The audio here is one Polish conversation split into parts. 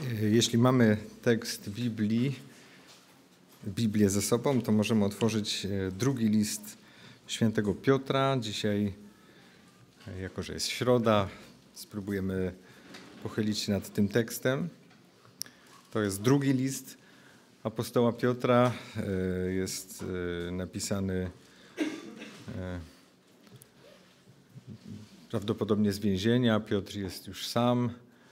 Jeśli mamy tekst Biblię ze sobą, to możemy otworzyć drugi list świętego Piotra. Dzisiaj, jako że jest środa, spróbujemy pochylić się nad tym tekstem. To jest drugi list apostoła Piotra. Jest napisany prawdopodobnie z więzienia. Piotr jest już sam.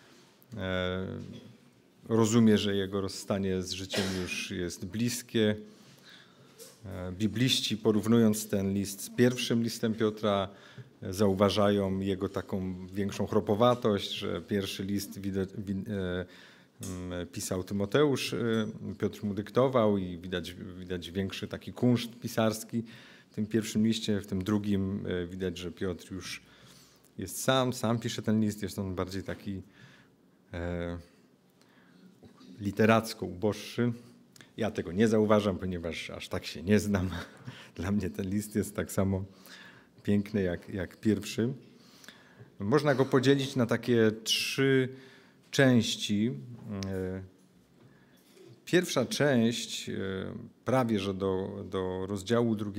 Rozumie, że jego rozstanie z życiem już jest bliskie. Bibliści, porównując ten list z pierwszym listem Piotra, zauważają jego taką większą chropowatość, że pierwszy list pisał Tymoteusz, Piotr mu dyktował i widać większy taki kunszt pisarski w tym pierwszym liście. W tym drugim widać, że Piotr już jest sam pisze ten list, jest on bardziej taki literacko uboższy. Ja tego nie zauważam, ponieważ aż tak się nie znam. Dla mnie ten list jest tak samo piękny jak pierwszy. Można go podzielić na takie 3 części. Pierwsza część, prawie że do rozdziału 2,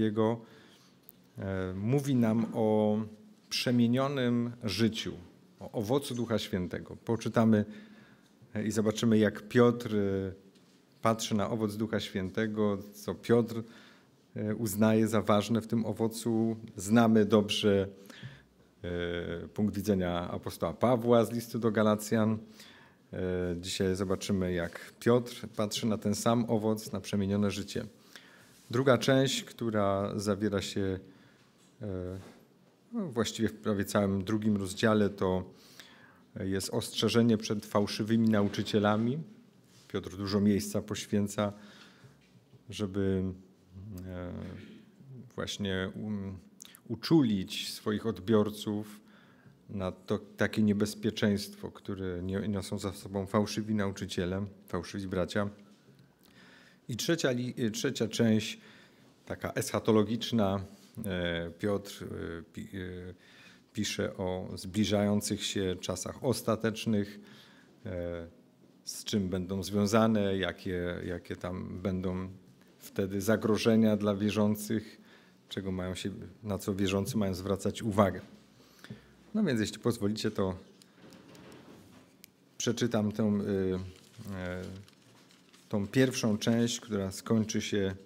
mówi nam o przemienionym życiu, o owocu Ducha Świętego. Poczytamy i zobaczymy, jak Piotr patrzy na owoc Ducha Świętego, co Piotr uznaje za ważne w tym owocu. Znamy dobrze punkt widzenia apostoła Pawła z listu do Galacjan. Dzisiaj zobaczymy, jak Piotr patrzy na ten sam owoc, na przemienione życie. Druga część, która zawiera się właściwie w prawie całym drugim rozdziale, to jest ostrzeżenie przed fałszywymi nauczycielami. Piotr dużo miejsca poświęca, żeby właśnie uczulić swoich odbiorców na to takie niebezpieczeństwo, które niosą za sobą fałszywi nauczyciele, fałszywi bracia. I trzecia część, taka eschatologiczna, Piotr pisze o zbliżających się czasach ostatecznych, z czym będą związane, jakie tam będą wtedy zagrożenia dla wierzących, na co wierzący mają zwracać uwagę. No więc jeśli pozwolicie, to przeczytam tą pierwszą część, która skończy się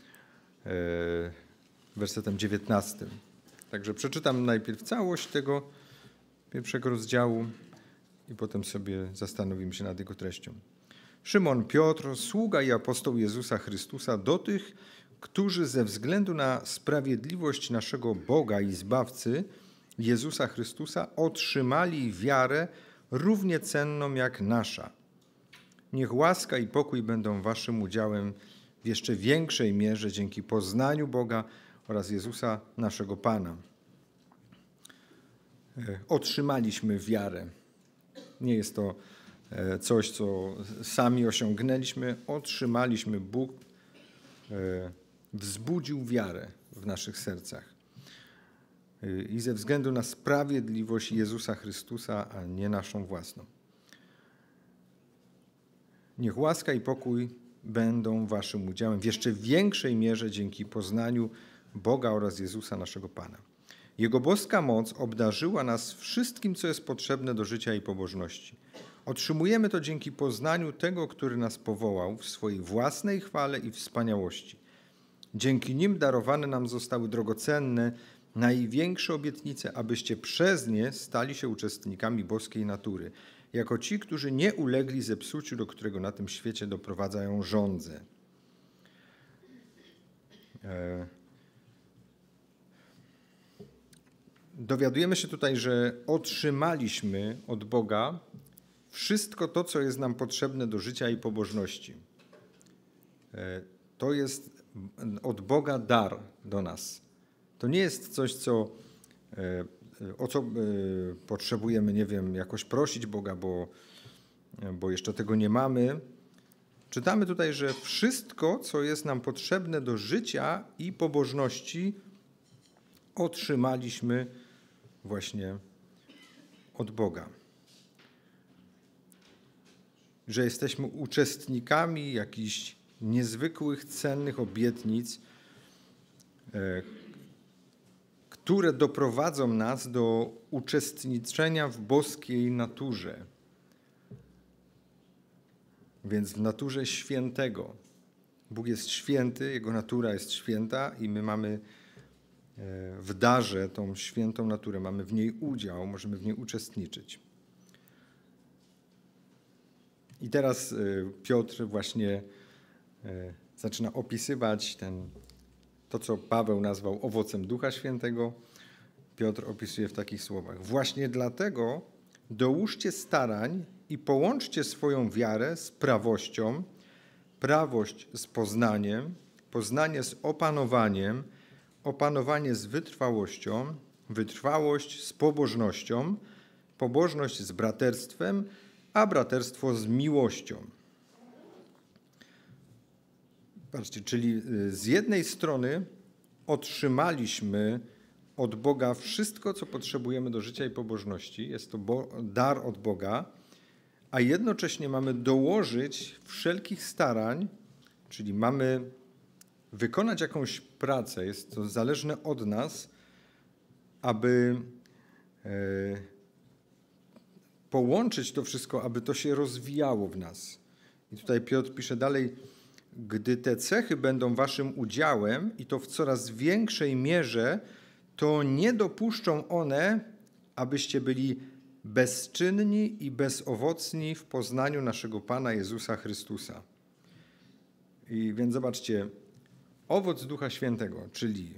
wersetem 19. Także przeczytam najpierw całość tego pierwszego rozdziału i potem sobie zastanowimy się nad jego treścią. Szymon Piotr, sługa i apostoł Jezusa Chrystusa, do tych, którzy ze względu na sprawiedliwość naszego Boga i Zbawcy, Jezusa Chrystusa, otrzymali wiarę równie cenną jak nasza. Niech łaska i pokój będą waszym udziałem w jeszcze większej mierze dzięki poznaniu Boga oraz Jezusa naszego Pana. Otrzymaliśmy wiarę. Nie jest to coś, co sami osiągnęliśmy. Otrzymaliśmy. Bóg wzbudził wiarę w naszych sercach. I ze względu na sprawiedliwość Jezusa Chrystusa, a nie naszą własną. Niech łaska i pokój będą waszym udziałem w jeszcze większej mierze dzięki poznaniu Boga oraz Jezusa naszego Pana. Jego boska moc obdarzyła nas wszystkim, co jest potrzebne do życia i pobożności. Otrzymujemy to dzięki poznaniu tego, który nas powołał w swojej własnej chwale i wspaniałości. Dzięki nim darowane nam zostały drogocenne, największe obietnice, abyście przez nie stali się uczestnikami boskiej natury, jako ci, którzy nie ulegli zepsuciu, do którego na tym świecie doprowadzają żądze. Dowiadujemy się tutaj, że otrzymaliśmy od Boga wszystko to, co jest nam potrzebne do życia i pobożności. To jest od Boga dar do nas. To nie jest coś, o co potrzebujemy, nie wiem, jakoś prosić Boga, bo jeszcze tego nie mamy. Czytamy tutaj, że wszystko, co jest nam potrzebne do życia i pobożności, otrzymaliśmy właśnie od Boga. że jesteśmy uczestnikami jakichś niezwykłych, cennych obietnic, które doprowadzą nas do uczestniczenia w boskiej naturze. Więc w naturze świętego. Bóg jest święty, Jego natura jest święta i my mamy w darze tą świętą naturę, mamy w niej udział, możemy w niej uczestniczyć. I teraz Piotr właśnie zaczyna opisywać to, co Paweł nazwał owocem Ducha Świętego. Piotr opisuje w takich słowach. Właśnie dlatego dołóżcie starań i połączcie swoją wiarę z prawością, prawość z poznaniem, poznanie z opanowaniem, opanowanie z wytrwałością, wytrwałość z pobożnością, pobożność z braterstwem, a braterstwo z miłością. Patrzcie, czyli z jednej strony otrzymaliśmy od Boga wszystko, co potrzebujemy do życia i pobożności. Jest to dar od Boga, a jednocześnie mamy dołożyć wszelkich starań, czyli mamy wykonać jakąś pracę. Jest to zależne od nas, aby połączyć to wszystko, aby to się rozwijało w nas. I tutaj Piotr pisze dalej, gdy te cechy będą waszym udziałem i to w coraz większej mierze, to nie dopuszczą one, abyście byli bezczynni i bezowocni w poznaniu naszego Pana Jezusa Chrystusa. I więc zobaczcie, owoc Ducha Świętego, czyli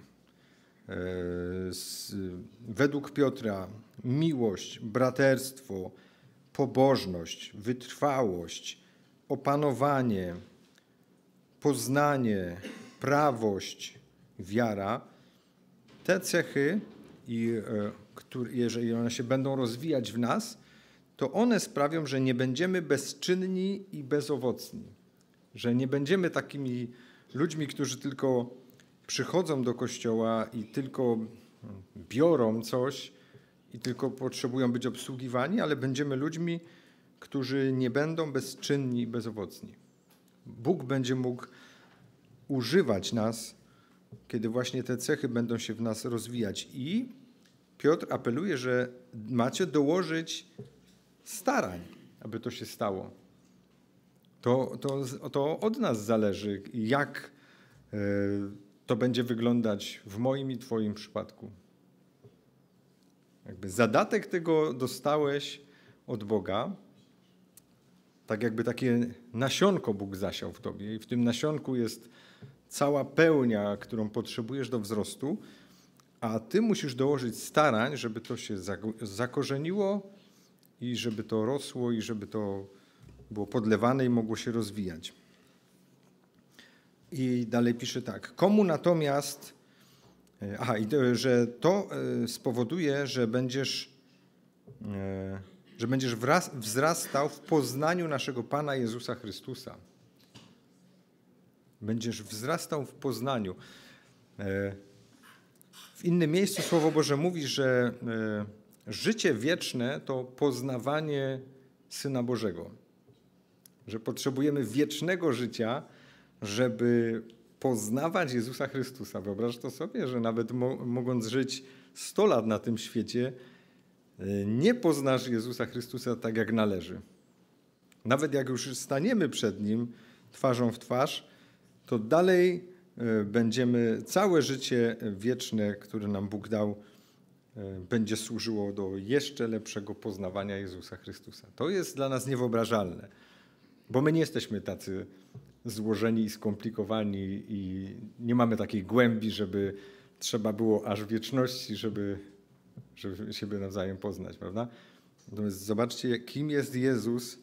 według Piotra miłość, braterstwo, pobożność, wytrwałość, opanowanie, poznanie, prawość, wiara, te cechy, jeżeli one się będą rozwijać w nas, to one sprawią, że nie będziemy bezczynni i bezowocni. Że nie będziemy takimi ludźmi, którzy tylko przychodzą do kościoła i tylko biorą coś i tylko potrzebują być obsługiwani, ale będziemy ludźmi, którzy nie będą bezczynni i bezowocni. Bóg będzie mógł używać nas, kiedy właśnie te cechy będą się w nas rozwijać. I Piotr apeluje, że macie dołożyć starań, aby to się stało. To od nas zależy, jak to będzie wyglądać w moim i twoim przypadku. Jakby zadatek tego dostałeś od Boga, tak jakby takie nasionko Bóg zasiał w tobie i w tym nasionku jest cała pełnia, którą potrzebujesz do wzrostu, a ty musisz dołożyć starań, żeby to się zakorzeniło i żeby to rosło i żeby to było podlewane i mogło się rozwijać. I dalej pisze tak. Komu natomiast, że to spowoduje, że będziesz wzrastał w poznaniu naszego Pana Jezusa Chrystusa. Będziesz wzrastał w poznaniu. W innym miejscu Słowo Boże mówi, że życie wieczne to poznawanie Syna Bożego. Że potrzebujemy wiecznego życia, żeby poznawać Jezusa Chrystusa. Wyobraź to sobie, że nawet mogąc żyć 100 lat na tym świecie, nie poznasz Jezusa Chrystusa tak, jak należy. Nawet jak już staniemy przed Nim twarzą w twarz, to dalej będziemy, całe życie wieczne, które nam Bóg dał, będzie służyło do jeszcze lepszego poznawania Jezusa Chrystusa. To jest dla nas niewyobrażalne, bo my nie jesteśmy tacy złożeni i skomplikowani i nie mamy takiej głębi, żeby trzeba było aż wieczności, żeby siebie nawzajem poznać, prawda? Natomiast zobaczcie, kim jest Jezus,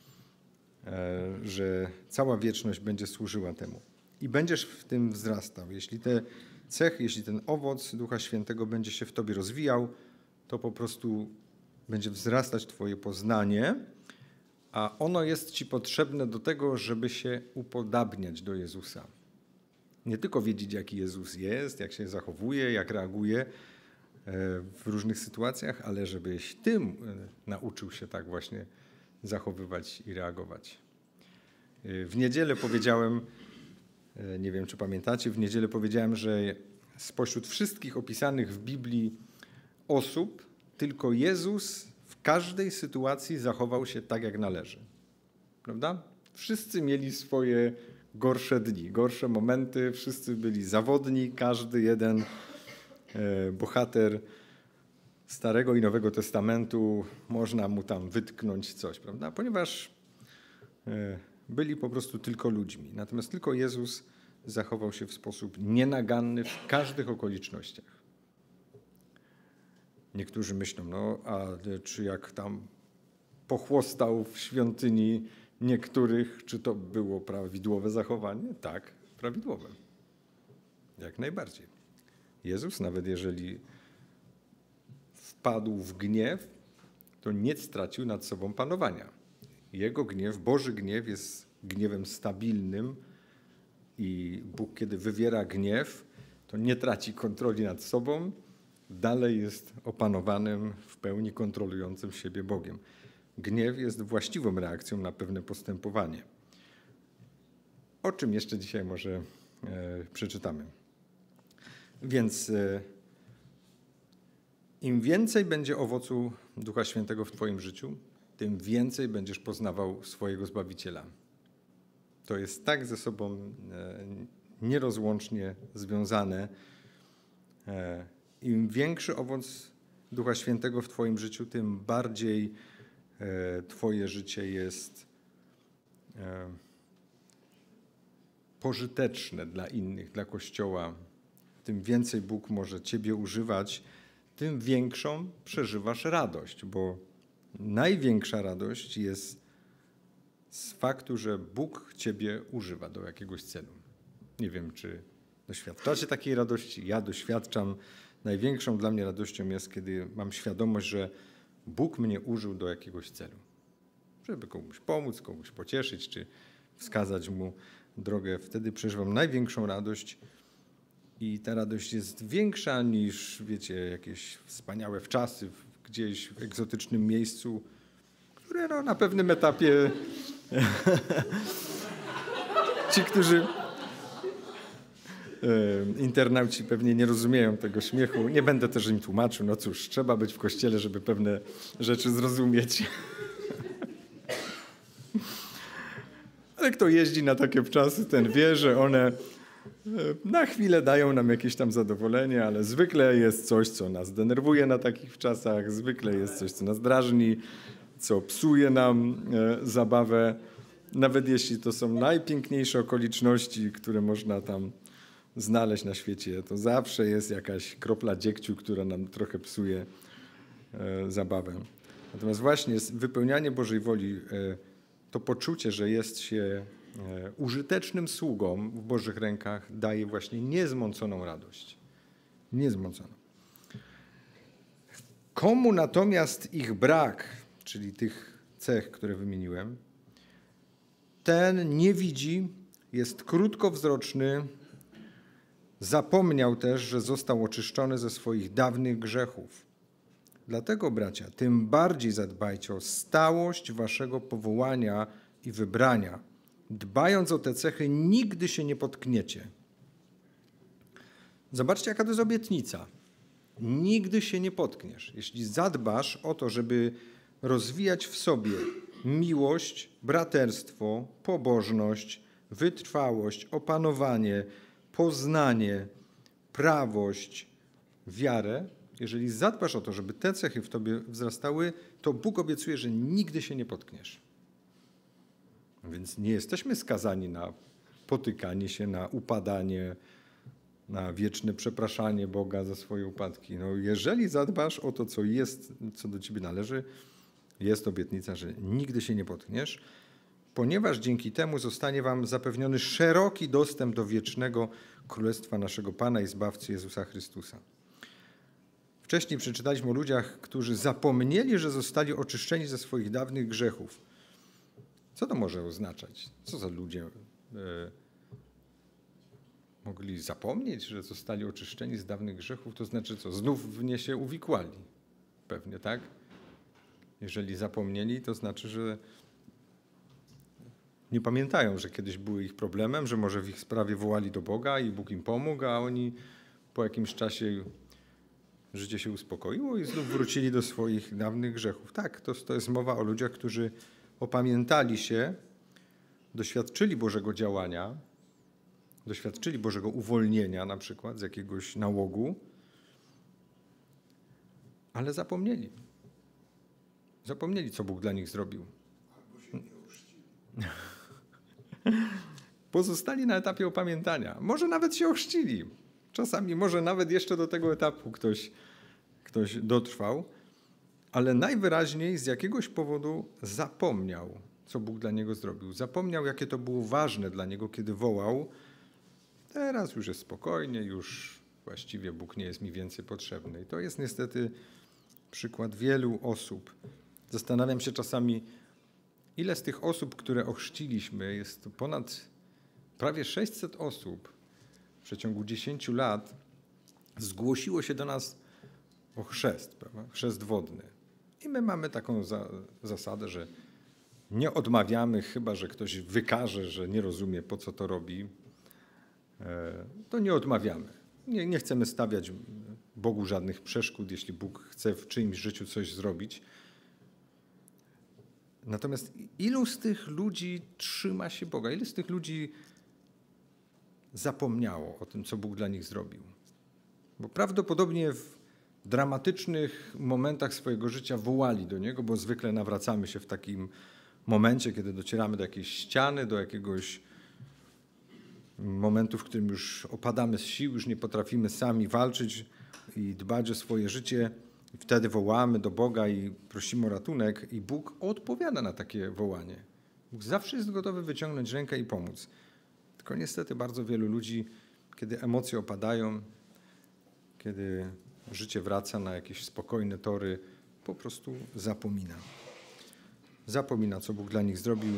że cała wieczność będzie służyła temu. I będziesz w tym wzrastał. Jeśli te cechy, jeśli ten owoc Ducha Świętego będzie się w tobie rozwijał, to po prostu będzie wzrastać twoje poznanie, a ono jest ci potrzebne do tego, żeby się upodabniać do Jezusa. Nie tylko wiedzieć, jaki Jezus jest, jak się zachowuje, jak reaguje w różnych sytuacjach, ale żebyś ty nauczył się tak właśnie zachowywać i reagować. W niedzielę powiedziałem, nie wiem czy pamiętacie, w niedzielę powiedziałem, że spośród wszystkich opisanych w Biblii osób tylko Jezus w każdej sytuacji zachował się tak, jak należy. Prawda? Wszyscy mieli swoje gorsze dni, gorsze momenty, wszyscy byli zawodni, każdy jeden bohater Starego i Nowego Testamentu, można mu tam wytknąć coś, prawda? Ponieważ byli po prostu tylko ludźmi. Natomiast tylko Jezus zachował się w sposób nienaganny w każdych okolicznościach. Niektórzy myślą, no a czy jak tam pochłostał w świątyni niektórych, czy to było prawidłowe zachowanie? Tak, prawidłowe. Jak najbardziej. Jezus, nawet jeżeli wpadł w gniew, to nie stracił nad sobą panowania. Jego gniew, Boży gniew jest gniewem stabilnym i Bóg, kiedy wywiera gniew, to nie traci kontroli nad sobą, dalej jest opanowanym, w pełni kontrolującym siebie Bogiem. Gniew jest właściwą reakcją na pewne postępowanie. O czym jeszcze dzisiaj może przeczytamy. Więc im więcej będzie owocu Ducha Świętego w twoim życiu, tym więcej będziesz poznawał swojego Zbawiciela. To jest tak ze sobą nierozłącznie związane. Im większy owoc Ducha Świętego w twoim życiu, tym bardziej twoje życie jest pożyteczne dla innych, dla Kościoła. Tym więcej Bóg może ciebie używać, tym większą przeżywasz radość, bo największa radość jest z faktu, że Bóg ciebie używa do jakiegoś celu. Nie wiem, czy doświadczacie takiej radości. Ja doświadczam. Największą dla mnie radością jest, kiedy mam świadomość, że Bóg mnie użył do jakiegoś celu. Żeby komuś pomóc, komuś pocieszyć, czy wskazać mu drogę. Wtedy przeżywam największą radość i ta radość jest większa niż, wiecie, jakieś wspaniałe wczasy gdzieś w egzotycznym miejscu, które no, na pewnym etapie ci, którzy internauci pewnie nie rozumieją tego śmiechu. Nie będę też im tłumaczył. No cóż, trzeba być w kościele, żeby pewne rzeczy zrozumieć. Ale kto jeździ na takie wczasy, ten wie, że one na chwilę dają nam jakieś tam zadowolenie, ale zwykle jest coś, co nas denerwuje na takich wczasach, zwykle jest coś, co nas drażni, co psuje nam zabawę. Nawet jeśli to są najpiękniejsze okoliczności, które można tam znaleźć na świecie, to zawsze jest jakaś kropla dziegciu, która nam trochę psuje zabawę. Natomiast właśnie wypełnianie Bożej woli, to poczucie, że jest się użytecznym sługą w Bożych rękach, daje właśnie niezmąconą radość. Niezmąconą. Komu natomiast ich brak, czyli tych cech, które wymieniłem, ten nie widzi, jest krótkowzroczny, zapomniał też, że został oczyszczony ze swoich dawnych grzechów. Dlatego, bracia, tym bardziej zadbajcie o stałość waszego powołania i wybrania. Dbając o te cechy, nigdy się nie potkniecie. Zobaczcie, jaka to jest obietnica. Nigdy się nie potkniesz. Jeśli zadbasz o to, żeby rozwijać w sobie miłość, braterstwo, pobożność, wytrwałość, opanowanie, poznanie, prawość, wiarę, jeżeli zadbasz o to, żeby te cechy w tobie wzrastały, to Bóg obiecuje, że nigdy się nie potkniesz. Więc nie jesteśmy skazani na potykanie się, na upadanie, na wieczne przepraszanie Boga za swoje upadki. No, jeżeli zadbasz o to, co jest, co do ciebie należy, jest obietnica, że nigdy się nie potkniesz, ponieważ dzięki temu zostanie wam zapewniony szeroki dostęp do wiecznego Królestwa naszego Pana i Zbawcy Jezusa Chrystusa. Wcześniej przeczytaliśmy o ludziach, którzy zapomnieli, że zostali oczyszczeni ze swoich dawnych grzechów. Co to może oznaczać? Co za ludzie mogli zapomnieć, że zostali oczyszczeni z dawnych grzechów? To znaczy co? Znów w nie się uwikłali. Pewnie, tak? Jeżeli zapomnieli, to znaczy, że nie pamiętają, że kiedyś były ich problemem, że może w ich sprawie wołali do Boga i Bóg im pomógł, a oni po jakimś czasie życie się uspokoiło i znów wrócili do swoich dawnych grzechów. Tak, to jest mowa o ludziach, którzy opamiętali się, doświadczyli Bożego działania, doświadczyli Bożego uwolnienia na przykład z jakiegoś nałogu, ale zapomnieli. Zapomnieli, co Bóg dla nich zrobił. Albo się nie ochrzcili. Pozostali na etapie opamiętania. Może nawet się ochrzcili. Czasami może nawet jeszcze do tego etapu ktoś dotrwał, ale najwyraźniej z jakiegoś powodu zapomniał, co Bóg dla niego zrobił. Zapomniał, jakie to było ważne dla niego, kiedy wołał: teraz już jest spokojnie, już właściwie Bóg nie jest mi więcej potrzebny. I to jest niestety przykład wielu osób. Zastanawiam się czasami, ile z tych osób, które ochrzciliśmy, jest to ponad prawie 600 osób w przeciągu 10 lat, zgłosiło się do nas o chrzest, prawda? Chrzest wodny. I my mamy taką zasadę, że nie odmawiamy, chyba że ktoś wykaże, że nie rozumie, po co to robi, to nie odmawiamy. Nie chcemy stawiać Bogu żadnych przeszkód, jeśli Bóg chce w czyimś życiu coś zrobić. Natomiast ilu z tych ludzi trzyma się Boga? Ilu z tych ludzi zapomniało o tym, co Bóg dla nich zrobił? Bo prawdopodobnie w dramatycznych momentach swojego życia wołali do Niego, bo zwykle nawracamy się w takim momencie, kiedy docieramy do jakiejś ściany, do jakiegoś momentu, w którym już opadamy z sił, już nie potrafimy sami walczyć i dbać o swoje życie. I wtedy wołamy do Boga i prosimy o ratunek i Bóg odpowiada na takie wołanie. Bóg zawsze jest gotowy wyciągnąć rękę i pomóc. Tylko niestety bardzo wielu ludzi, kiedy emocje opadają, kiedy życie wraca na jakieś spokojne tory, po prostu zapomina. Zapomina, co Bóg dla nich zrobił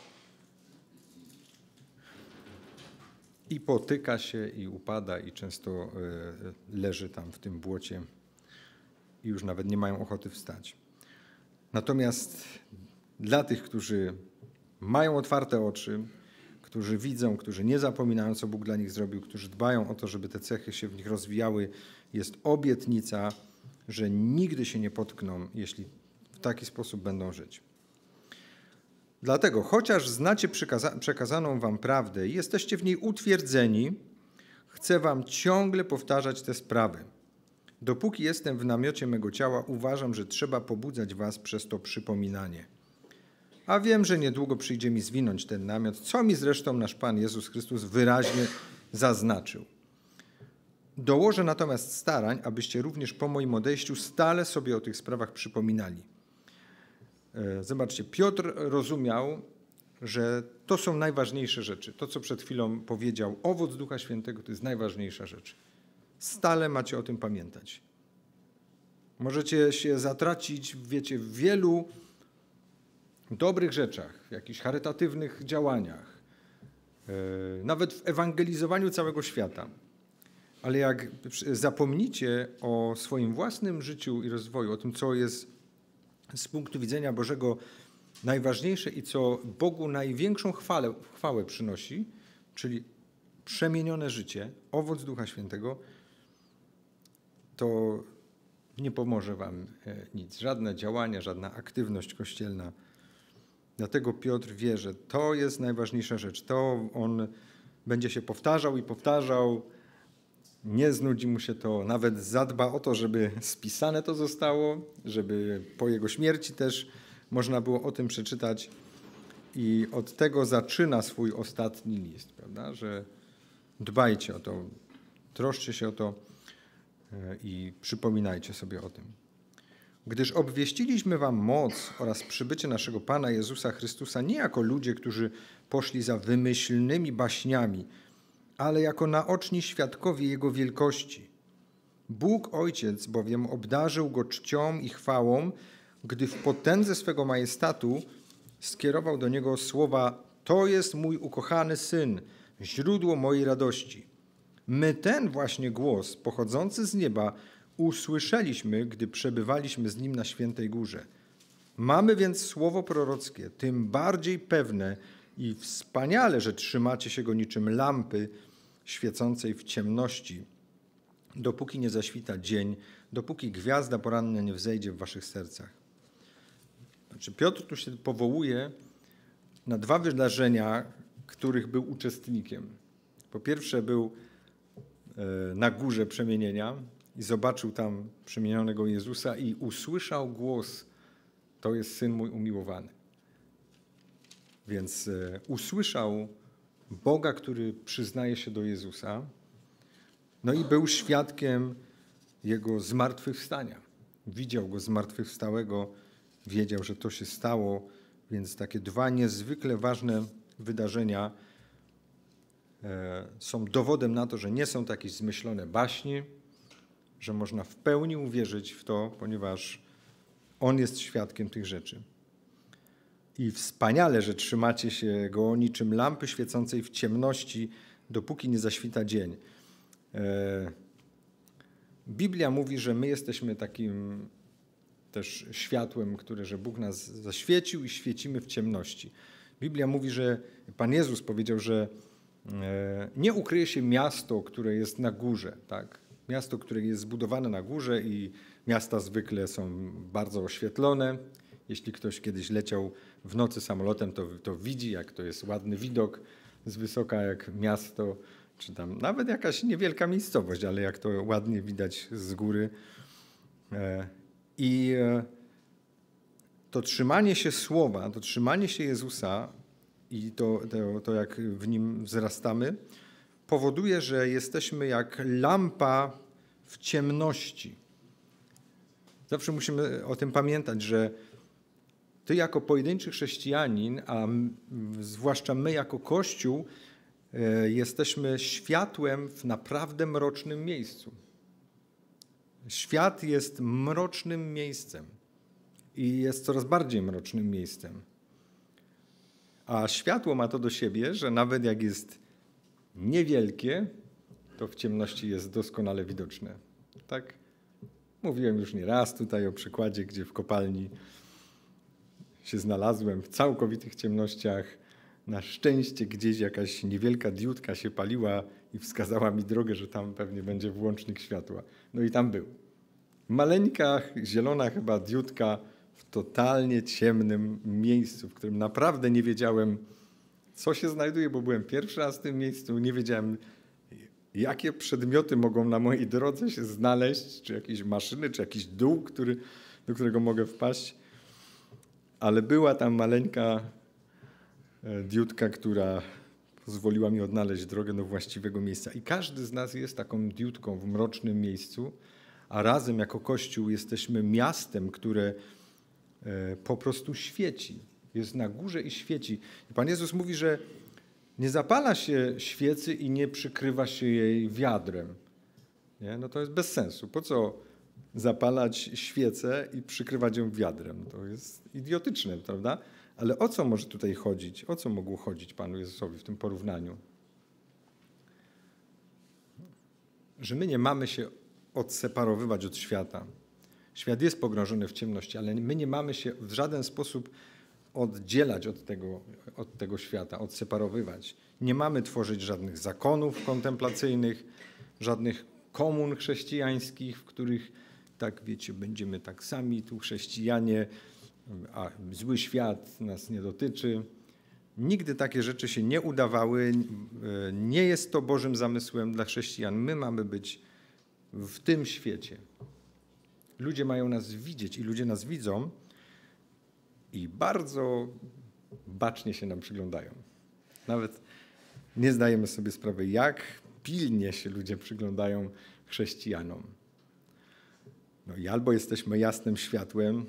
i potyka się i upada i często leży tam w tym błocie i już nawet nie mają ochoty wstać. Natomiast dla tych, którzy mają otwarte oczy, którzy widzą, którzy nie zapominają, co Bóg dla nich zrobił, którzy dbają o to, żeby te cechy się w nich rozwijały, jest obietnica, że nigdy się nie potkną, jeśli w taki sposób będą żyć. Dlatego, chociaż znacie przekazaną wam prawdę i jesteście w niej utwierdzeni, chcę wam ciągle powtarzać te sprawy. Dopóki jestem w namiocie mego ciała, uważam, że trzeba pobudzać was przez to przypominanie. A wiem, że niedługo przyjdzie mi zwinąć ten namiot, co mi zresztą nasz Pan Jezus Chrystus wyraźnie zaznaczył. Dołożę natomiast starań, abyście również po moim odejściu stale sobie o tych sprawach przypominali. Zobaczcie, Piotr rozumiał, że to są najważniejsze rzeczy. To, co przed chwilą powiedział, owoc Ducha Świętego, to jest najważniejsza rzecz. Stale macie o tym pamiętać. Możecie się zatracić, wiecie, w wielu dobrych rzeczach, w jakichś charytatywnych działaniach, nawet w ewangelizowaniu całego świata. Ale jak zapomnicie o swoim własnym życiu i rozwoju, o tym, co jest z punktu widzenia Bożego najważniejsze i co Bogu największą chwałę przynosi, czyli przemienione życie, owoc Ducha Świętego, to nie pomoże wam nic. Żadne działania, żadna aktywność kościelna. Dlatego Piotr wie, że to jest najważniejsza rzecz. To on będzie się powtarzał i powtarzał. Nie znudzi mu się to. Nawet zadba o to, żeby spisane to zostało, żeby po jego śmierci też można było o tym przeczytać. I od tego zaczyna swój ostatni list, prawda? Że dbajcie o to, troszczcie się o to i przypominajcie sobie o tym. Gdyż obwieściliśmy wam moc oraz przybycie naszego Pana Jezusa Chrystusa nie jako ludzie, którzy poszli za wymyślnymi baśniami, ale jako naoczni świadkowie Jego wielkości. Bóg Ojciec bowiem obdarzył Go czcią i chwałą, gdy w potędze swego majestatu skierował do Niego słowa: to jest mój ukochany Syn, źródło mojej radości. My ten właśnie głos pochodzący z nieba usłyszeliśmy, gdy przebywaliśmy z Nim na Świętej Górze. Mamy więc słowo prorockie, tym bardziej pewne i wspaniale, że trzymacie się go niczym lampy świecącej w ciemności, dopóki nie zaświta dzień, dopóki gwiazda poranna nie wzejdzie w waszych sercach. Znaczy Piotr tu się powołuje na dwa wydarzenia, których był uczestnikiem. Po pierwsze był na górze przemienienia i zobaczył tam przemienionego Jezusa i usłyszał głos: to jest Syn mój umiłowany. Więc usłyszał Boga, który przyznaje się do Jezusa, no i był świadkiem Jego zmartwychwstania. Widział Go zmartwychwstałego, wiedział, że to się stało, więc takie dwa niezwykle ważne wydarzenia są dowodem na to, że nie są to jakieś zmyślone baśni, że można w pełni uwierzyć w to, ponieważ On jest świadkiem tych rzeczy. I wspaniale, że trzymacie się Go niczym lampy świecącej w ciemności, dopóki nie zaświta dzień. Biblia mówi, że my jesteśmy takim też światłem, że Bóg nas zaświecił i świecimy w ciemności. Biblia mówi, że Pan Jezus powiedział, że nie ukryje się miasto, które jest na górze. Tak? Miasto, które jest zbudowane na górze i miasta zwykle są bardzo oświetlone. Jeśli ktoś kiedyś leciał w nocy samolotem, to widzi, jak to jest ładny widok z wysoka, jak miasto, czy tam nawet jakaś niewielka miejscowość, ale jak to ładnie widać z góry. I to trzymanie się Słowa, to trzymanie się Jezusa i to jak w Nim wzrastamy, powoduje, że jesteśmy jak lampa w ciemności. Zawsze musimy o tym pamiętać, że ty jako pojedynczy chrześcijanin, a zwłaszcza my jako Kościół, jesteśmy światłem w naprawdę mrocznym miejscu. Świat jest mrocznym miejscem i jest coraz bardziej mrocznym miejscem. A światło ma to do siebie, że nawet jak jest niewielkie, to w ciemności jest doskonale widoczne. Tak? Mówiłem już nieraz tutaj o przykładzie, gdzie w kopalni się znalazłem w całkowitych ciemnościach. Na szczęście gdzieś jakaś niewielka diodka się paliła i wskazała mi drogę, że tam pewnie będzie włącznik światła. No i tam był. Maleńka, zielona chyba diodka w totalnie ciemnym miejscu, w którym naprawdę nie wiedziałem, co się znajduje, bo byłem pierwszy raz w tym miejscu. Nie wiedziałem, jakie przedmioty mogą na mojej drodze się znaleźć, czy jakieś maszyny, czy jakiś dół, do którego mogę wpaść. Ale była tam maleńka diodka, która pozwoliła mi odnaleźć drogę do właściwego miejsca. I każdy z nas jest taką diodką w mrocznym miejscu, a razem jako Kościół jesteśmy miastem, które po prostu świeci. Jest na górze i świeci. I Pan Jezus mówi, że nie zapala się świecy i nie przykrywa się jej wiadrem. Nie? No to jest bez sensu. Po co zapalać świecę i przykrywać ją wiadrem? To jest idiotyczne, prawda? Ale o co może tutaj chodzić? O co mogło chodzić Panu Jezusowi w tym porównaniu? Że my nie mamy się odseparowywać od świata. Świat jest pogrążony w ciemności, ale my nie mamy się w żaden sposób oddzielać od tego świata, odseparowywać. Nie mamy tworzyć żadnych zakonów kontemplacyjnych, żadnych komun chrześcijańskich, w których, tak wiecie, będziemy tak sami, tu chrześcijanie, a zły świat nas nie dotyczy. Nigdy takie rzeczy się nie udawały. Nie jest to Bożym zamysłem dla chrześcijan. My mamy być w tym świecie. Ludzie mają nas widzieć i ludzie nas widzą i bardzo bacznie się nam przyglądają. Nawet nie zdajemy sobie sprawy, jak pilnie się ludzie przyglądają chrześcijanom. No i albo jesteśmy jasnym światłem,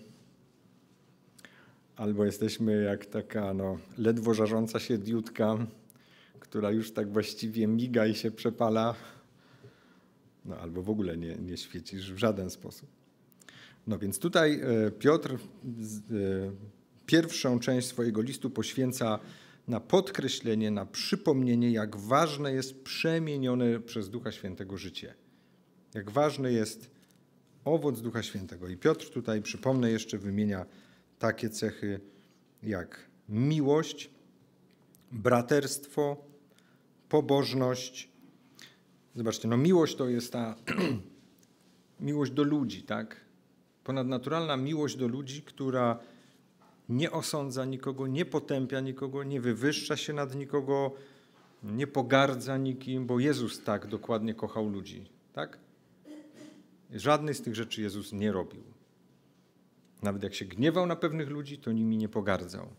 albo jesteśmy jak taka ledwo żarząca się diodka, która już tak właściwie miga i się przepala, albo w ogóle nie świecisz w żaden sposób. No więc tutaj Piotr pierwszą część swojego listu poświęca na podkreślenie, na przypomnienie, jak ważne jest przemienione przez Ducha Świętego życie. Jak ważny jest owoc Ducha Świętego. I Piotr tutaj, przypomnę jeszcze, wymienia takie cechy jak miłość, braterstwo, pobożność. Zobaczcie, miłość to jest ta miłość do ludzi, tak? Ponadnaturalna miłość do ludzi, która nie osądza nikogo, nie potępia nikogo, nie wywyższa się nad nikogo, nie pogardza nikim, bo Jezus tak dokładnie kochał ludzi, tak? Żadnej z tych rzeczy Jezus nie robił. Nawet jak się gniewał na pewnych ludzi, to nimi nie pogardzał.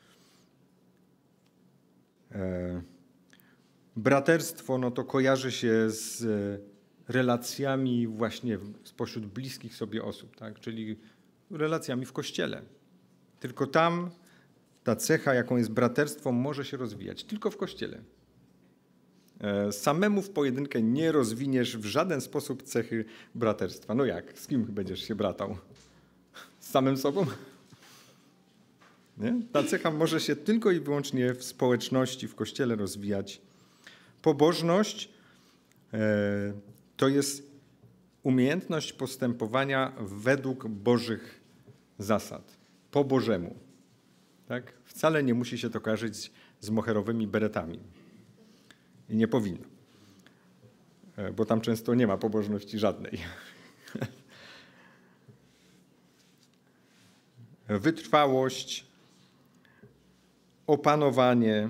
Braterstwo, to kojarzy się z relacjami właśnie spośród bliskich sobie osób, tak? Czyli relacjami w Kościele. Tylko tam ta cecha, jaką jest braterstwo, może się rozwijać. Tylko w Kościele. Samemu w pojedynkę nie rozwiniesz w żaden sposób cechy braterstwa. No jak? Z kim będziesz się bratał? Z samym sobą? Nie? Ta cecha może się tylko i wyłącznie w społeczności, w Kościele rozwijać. Pobożność to jest umiejętność postępowania według Bożych zasad. Po Bożemu. Tak? Wcale nie musi się to kojarzyć z moherowymi beretami. I nie powinno. Bo tam często nie ma pobożności żadnej. Wytrwałość, opanowanie,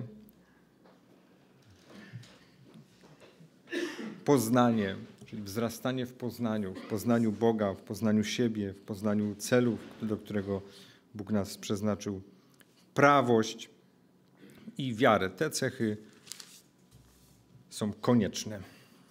poznanie, czyli wzrastanie w poznaniu Boga, w poznaniu siebie, w poznaniu celu, do którego Bóg nas przeznaczył, prawość i wiarę. Te cechy są konieczne.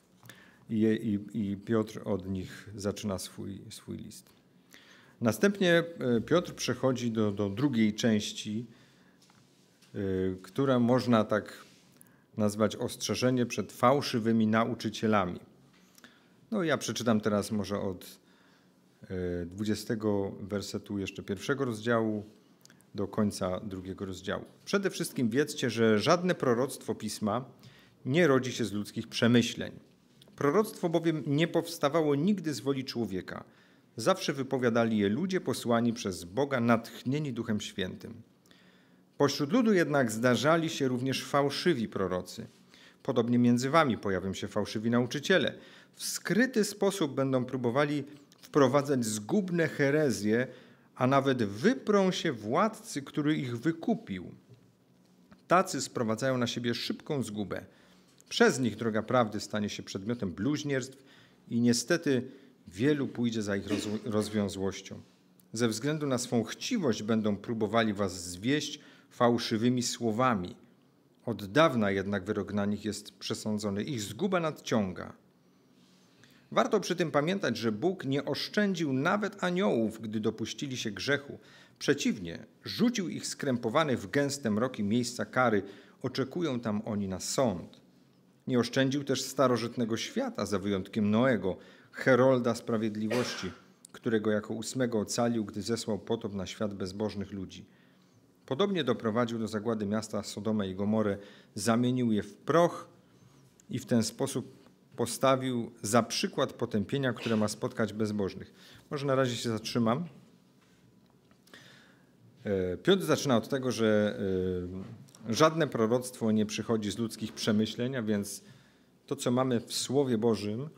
I Piotr od nich zaczyna swój list. Następnie Piotr przechodzi do drugiej części, która można tak nazwać ostrzeżenie przed fałszywymi nauczycielami. Ja przeczytam teraz może od 20 wersetu jeszcze 1 rozdziału do końca 2 rozdziału. Przede wszystkim wiedzcie, że żadne proroctwo Pisma nie rodzi się z ludzkich przemyśleń. Proroctwo bowiem nie powstawało nigdy z woli człowieka. Zawsze wypowiadali je ludzie posłani przez Boga, natchnieni Duchem Świętym. Pośród ludu jednak zdarzali się również fałszywi prorocy. Podobnie między wami pojawią się fałszywi nauczyciele. W skryty sposób będą próbowali wprowadzać zgubne herezje, a nawet wyprą się władcy, który ich wykupił. Tacy sprowadzają na siebie szybką zgubę. Przez nich droga prawdy stanie się przedmiotem bluźnierstw i niestety wielu pójdzie za ich rozwiązłością. Ze względu na swą chciwość będą próbowali was zwieść fałszywymi słowami. Od dawna jednak wyrok na nich jest przesądzony. Ich zguba nadciąga. Warto przy tym pamiętać, że Bóg nie oszczędził nawet aniołów, gdy dopuścili się grzechu. Przeciwnie, rzucił ich skrępowanych w gęste mroki miejsca kary. Oczekują tam oni na sąd. Nie oszczędził też starożytnego świata, za wyjątkiem Noego, herolda sprawiedliwości, którego jako 8 ocalił, gdy zesłał potop na świat bezbożnych ludzi. Podobnie doprowadził do zagłady miasta Sodomę i Gomorę, zamienił je w proch i w ten sposób postawił za przykład potępienia, które ma spotkać bezbożnych. Może na razie się zatrzymam. Piotr zaczyna od tego, że żadne proroctwo nie przychodzi z ludzkich przemyśleń, a więc to, co mamy w Słowie Bożym,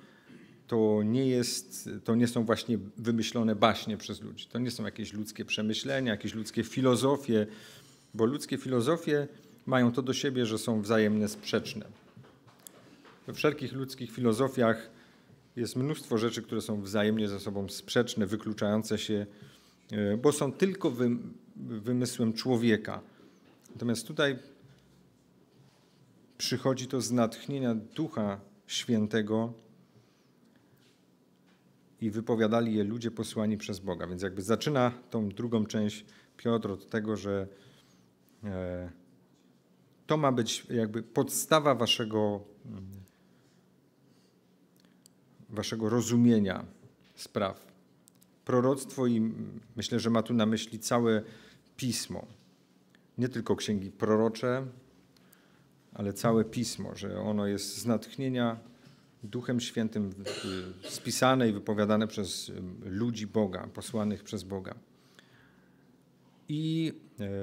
to nie są właśnie wymyślone baśnie przez ludzi. To nie są jakieś ludzkie przemyślenia, jakieś ludzkie filozofie, bo ludzkie filozofie mają to do siebie, że są wzajemnie sprzeczne. We wszelkich ludzkich filozofiach jest mnóstwo rzeczy, które są wzajemnie ze sobą sprzeczne, wykluczające się, bo są tylko wymysłem człowieka. Natomiast tutaj przychodzi to z natchnienia Ducha Świętego i wypowiadali je ludzie posłani przez Boga. Więc jakby zaczyna tą drugą część Piotr od tego, że to ma być jakby podstawa waszego rozumienia spraw. Proroctwo i myślę, że ma tu na myśli całe Pismo. Nie tylko księgi prorocze, ale całe Pismo, że ono jest z natchnienia Duchem Świętym spisane i wypowiadane przez ludzi Boga, posłanych przez Boga. I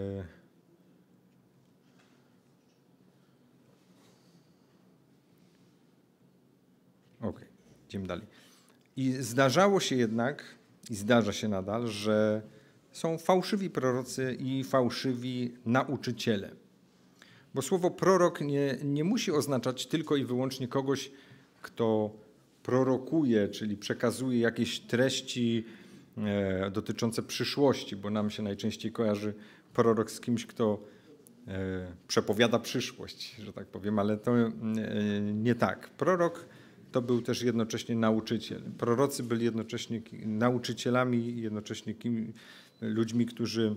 idziemy dalej. I zdarzało się jednak, i zdarza się nadal, że są fałszywi prorocy i fałszywi nauczyciele. Bo słowo prorok nie musi oznaczać tylko i wyłącznie kogoś, kto prorokuje, czyli przekazuje jakieś treści dotyczące przyszłości, bo nam się najczęściej kojarzy prorok z kimś, kto przepowiada przyszłość, że tak powiem, ale to nie tak. Prorok to był też jednocześnie nauczyciel. Prorocy byli jednocześnie nauczycielami, jednocześnie ludźmi, którzy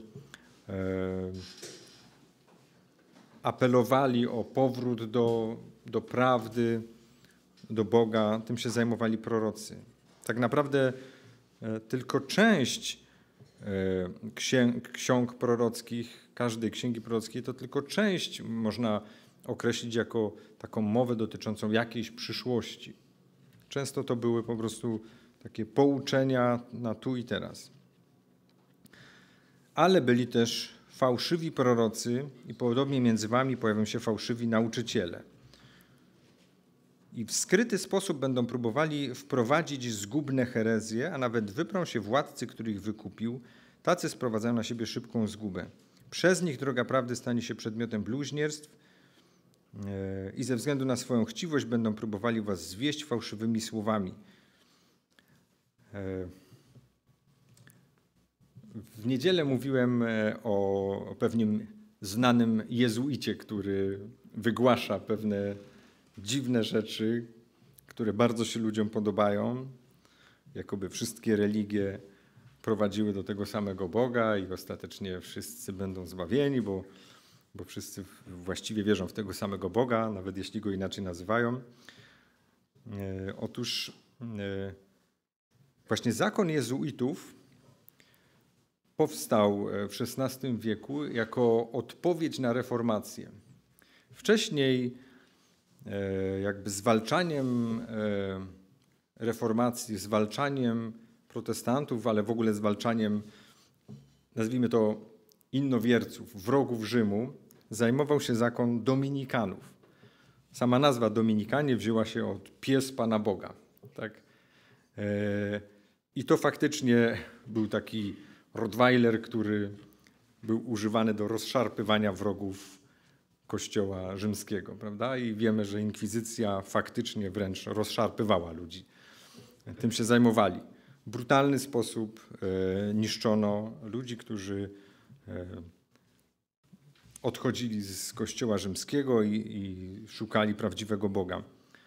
apelowali o powrót do prawdy, do Boga. Tym się zajmowali prorocy. Tak naprawdę tylko część ksiąg prorockich, każdej księgi prorockiej, to tylko część można określić jako taką mowę dotyczącą jakiejś przyszłości. Często to były po prostu takie pouczenia na tu i teraz. Ale byli też fałszywi prorocy i podobnie między wami pojawią się fałszywi nauczyciele. I w skryty sposób będą próbowali wprowadzić zgubne herezje, a nawet wyprą się władcy, których wykupił. Tacy sprowadzają na siebie szybką zgubę. Przez nich droga prawdy stanie się przedmiotem bluźnierstw i ze względu na swoją chciwość będą próbowali was zwieść fałszywymi słowami. W niedzielę mówiłem o pewnym znanym jezuicie, który wygłasza pewne dziwne rzeczy, które bardzo się ludziom podobają. Jakoby wszystkie religie prowadziły do tego samego Boga i ostatecznie wszyscy będą zbawieni, bo wszyscy właściwie wierzą w tego samego Boga, nawet jeśli go inaczej nazywają. Otóż właśnie zakon jezuitów powstał w XVI wieku jako odpowiedź na reformację. Wcześniej jakby zwalczaniem reformacji, zwalczaniem protestantów, ale w ogóle zwalczaniem, nazwijmy to, innowierców, wrogów Rzymu, zajmował się zakon dominikanów. Sama nazwa Dominikanie wzięła się od pies Pana Boga. Tak? I to faktycznie był taki Rottweiler, który był używany do rozszarpywania wrogów Kościoła rzymskiego, prawda? I wiemy, że inkwizycja faktycznie wręcz rozszarpywała ludzi. Tym się zajmowali. W brutalny sposób niszczono ludzi, którzy odchodzili z Kościoła rzymskiego i szukali prawdziwego Boga.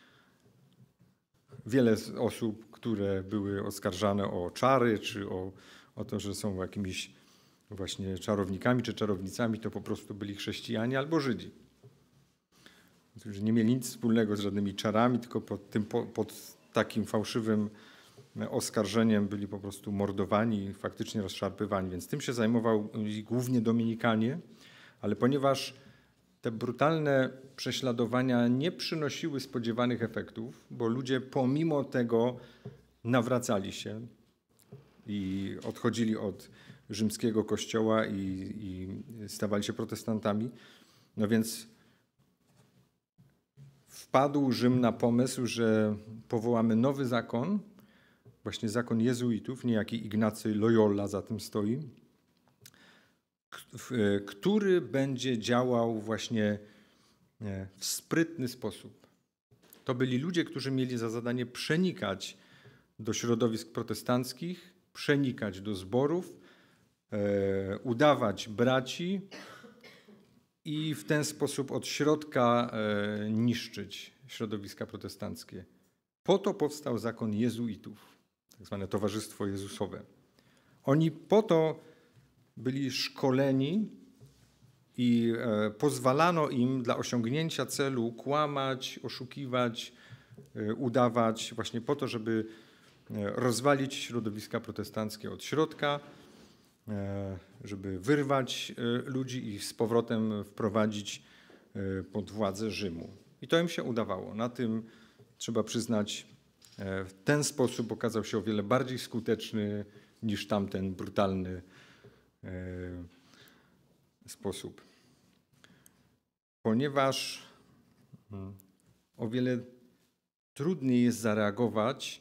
Wiele osób, które były oskarżane o czary, czy o to, że są jakimiś właśnie czarownikami czy czarownicami, to po prostu byli chrześcijanie albo Żydzi, którzy nie mieli nic wspólnego z żadnymi czarami, tylko pod takim fałszywym oskarżeniem byli po prostu mordowani i faktycznie rozszarpywani. Więc tym się zajmowali głównie Dominikanie, ale ponieważ te brutalne prześladowania nie przynosiły spodziewanych efektów, bo ludzie pomimo tego nawracali się i odchodzili od rzymskiego kościoła i stawali się protestantami, no więc wpadł Rzym na pomysł, że powołamy nowy zakon, właśnie zakon jezuitów, niejaki Ignacy Loyola za tym stoi, który będzie działał właśnie w sprytny sposób. To byli ludzie, którzy mieli za zadanie przenikać do środowisk protestanckich, przenikać do zborów, udawać braci i w ten sposób od środka niszczyć środowiska protestanckie. Po to powstał zakon jezuitów, tak zwane Towarzystwo Jezusowe. Oni po to byli szkoleni i pozwalano im dla osiągnięcia celu kłamać, oszukiwać, udawać, właśnie po to, żeby rozwalić środowiska protestanckie od środka, żeby wyrwać ludzi i z powrotem wprowadzić pod władzę Rzymu. I to im się udawało. Na tym, trzeba przyznać, ten sposób okazał się o wiele bardziej skuteczny niż tamten brutalny sposób. Ponieważ o wiele trudniej jest zareagować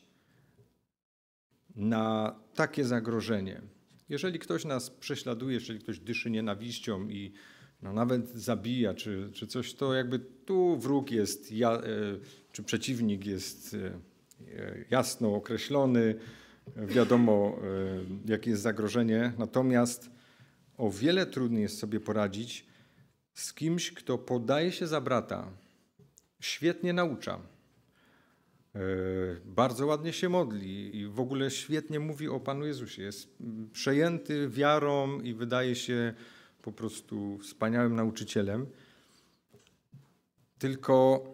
na takie zagrożenie. Jeżeli ktoś nas prześladuje, jeżeli ktoś dyszy nienawiścią i nawet zabija, czy coś, to jakby tu wróg jest, czy przeciwnik jest jasno określony, wiadomo, jakie jest zagrożenie. Natomiast o wiele trudniej jest sobie poradzić z kimś, kto podaje się za brata, świetnie naucza, bardzo ładnie się modli i w ogóle świetnie mówi o Panu Jezusie. Jest przejęty wiarą i wydaje się po prostu wspaniałym nauczycielem. Tylko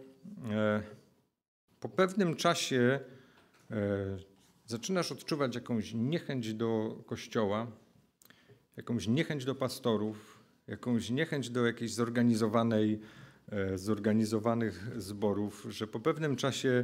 po pewnym czasie zaczynasz odczuwać jakąś niechęć do Kościoła, jakąś niechęć do pastorów, jakąś niechęć do jakiejś zorganizowanych zborów, że po pewnym czasie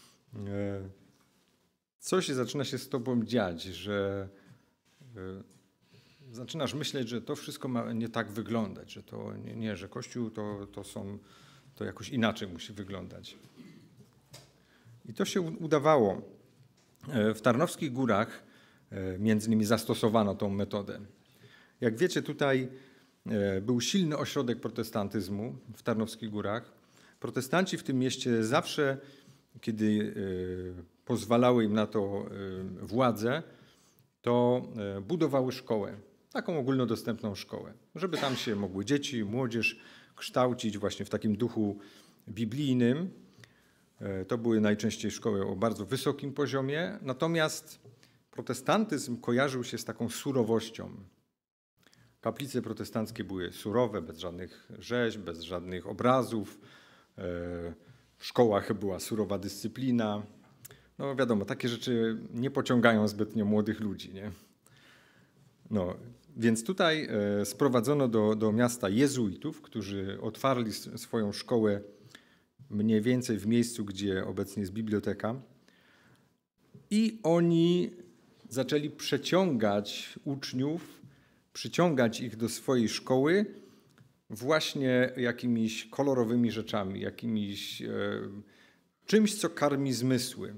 coś zaczyna się z tobą dziać, że zaczynasz myśleć, że to wszystko ma nie tak wyglądać, że to nie, że Kościół to jakoś inaczej musi wyglądać. I to się udawało. W Tarnowskich Górach między innymi zastosowano tą metodę. Jak wiecie, tutaj był silny ośrodek protestantyzmu w Tarnowskich Górach. Protestanci w tym mieście zawsze, kiedy pozwalały im na to władze, to budowały szkołę, taką ogólnodostępną szkołę, żeby tam się mogły dzieci, młodzież kształcić właśnie w takim duchu biblijnym. To były najczęściej szkoły o bardzo wysokim poziomie, natomiast protestantyzm kojarzył się z taką surowością. Kaplice protestanckie były surowe, bez żadnych rzeźb, bez żadnych obrazów. W szkołach była surowa dyscyplina. No wiadomo, takie rzeczy nie pociągają zbytnio młodych ludzi, nie? No, więc tutaj sprowadzono do miasta jezuitów, którzy otwarli swoją szkołę mniej więcej w miejscu, gdzie obecnie jest biblioteka. I oni zaczęli przeciągać uczniów, przyciągać ich do swojej szkoły właśnie jakimiś kolorowymi rzeczami, jakimiś czymś, co karmi zmysły.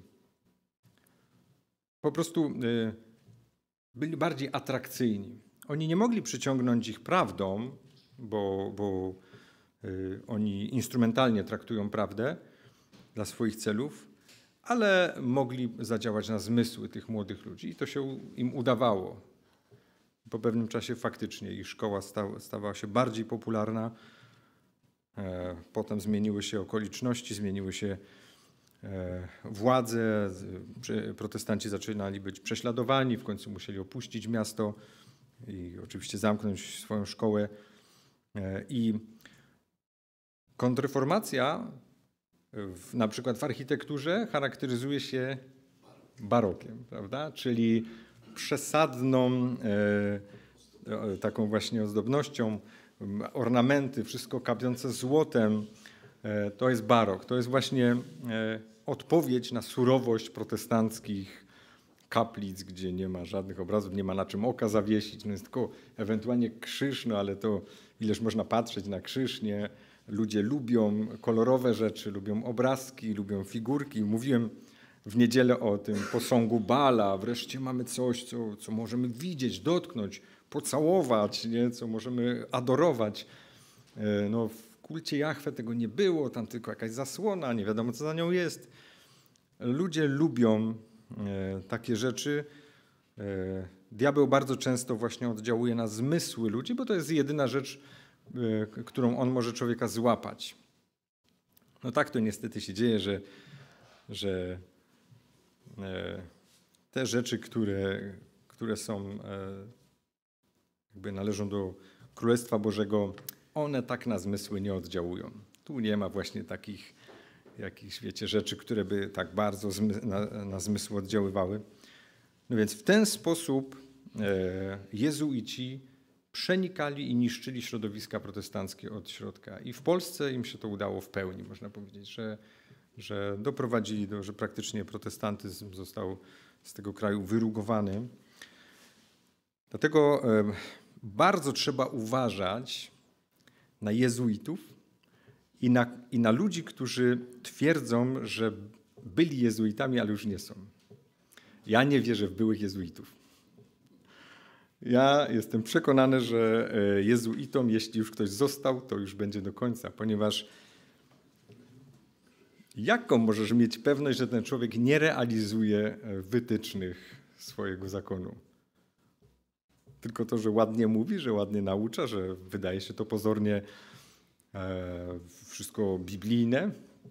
Po prostu byli bardziej atrakcyjni. Oni nie mogli przyciągnąć ich prawdą, bo oni instrumentalnie traktują prawdę dla swoich celów, ale mogli zadziałać na zmysły tych młodych ludzi i to się im udawało. Po pewnym czasie faktycznie ich szkoła stawała się bardziej popularna. Potem zmieniły się okoliczności, zmieniły się władze. Protestanci zaczynali być prześladowani, w końcu musieli opuścić miasto i oczywiście zamknąć swoją szkołę. I kontrreformacja na przykład w architekturze charakteryzuje się barokiem, prawda? Czyli przesadną taką właśnie ozdobnością, ornamenty, wszystko kapiące złotem. To jest barok. To jest właśnie odpowiedź na surowość protestanckich kaplic, gdzie nie ma żadnych obrazów, nie ma na czym oka zawiesić. No jest tylko ewentualnie krzyż, no ale to ileż można patrzeć na krzyż, nie? Ludzie lubią kolorowe rzeczy, lubią obrazki, lubią figurki. Mówiłem w niedzielę o tym posągu Baala. Wreszcie mamy coś, co możemy widzieć, dotknąć, pocałować, nie? Co możemy adorować. No, w kulcie Jahwe tego nie było, tam tylko jakaś zasłona, nie wiadomo co za nią jest. Ludzie lubią takie rzeczy. Diabeł bardzo często właśnie oddziałuje na zmysły ludzi, bo to jest jedyna rzecz, którą on może człowieka złapać. No tak to niestety się dzieje, że te rzeczy, które są, jakby należą do Królestwa Bożego, one tak na zmysły nie oddziałują. Tu nie ma właśnie takich jakichś, wiecie, rzeczy, które by tak bardzo na zmysły oddziaływały. No więc w ten sposób jezuici przenikali i niszczyli środowiska protestanckie od środka. I w Polsce im się to udało w pełni, można powiedzieć, że doprowadzili że praktycznie protestantyzm został z tego kraju wyrugowany. Dlatego bardzo trzeba uważać na jezuitów i na ludzi, którzy twierdzą, że byli jezuitami, ale już nie są. Ja nie wierzę w byłych jezuitów. Ja jestem przekonany, że jezuitom, jeśli już ktoś został, to już będzie do końca, ponieważ jaką możesz mieć pewność, że ten człowiek nie realizuje wytycznych swojego zakonu? Tylko to, że ładnie mówi, że ładnie naucza, że wydaje się to pozornie wszystko biblijne.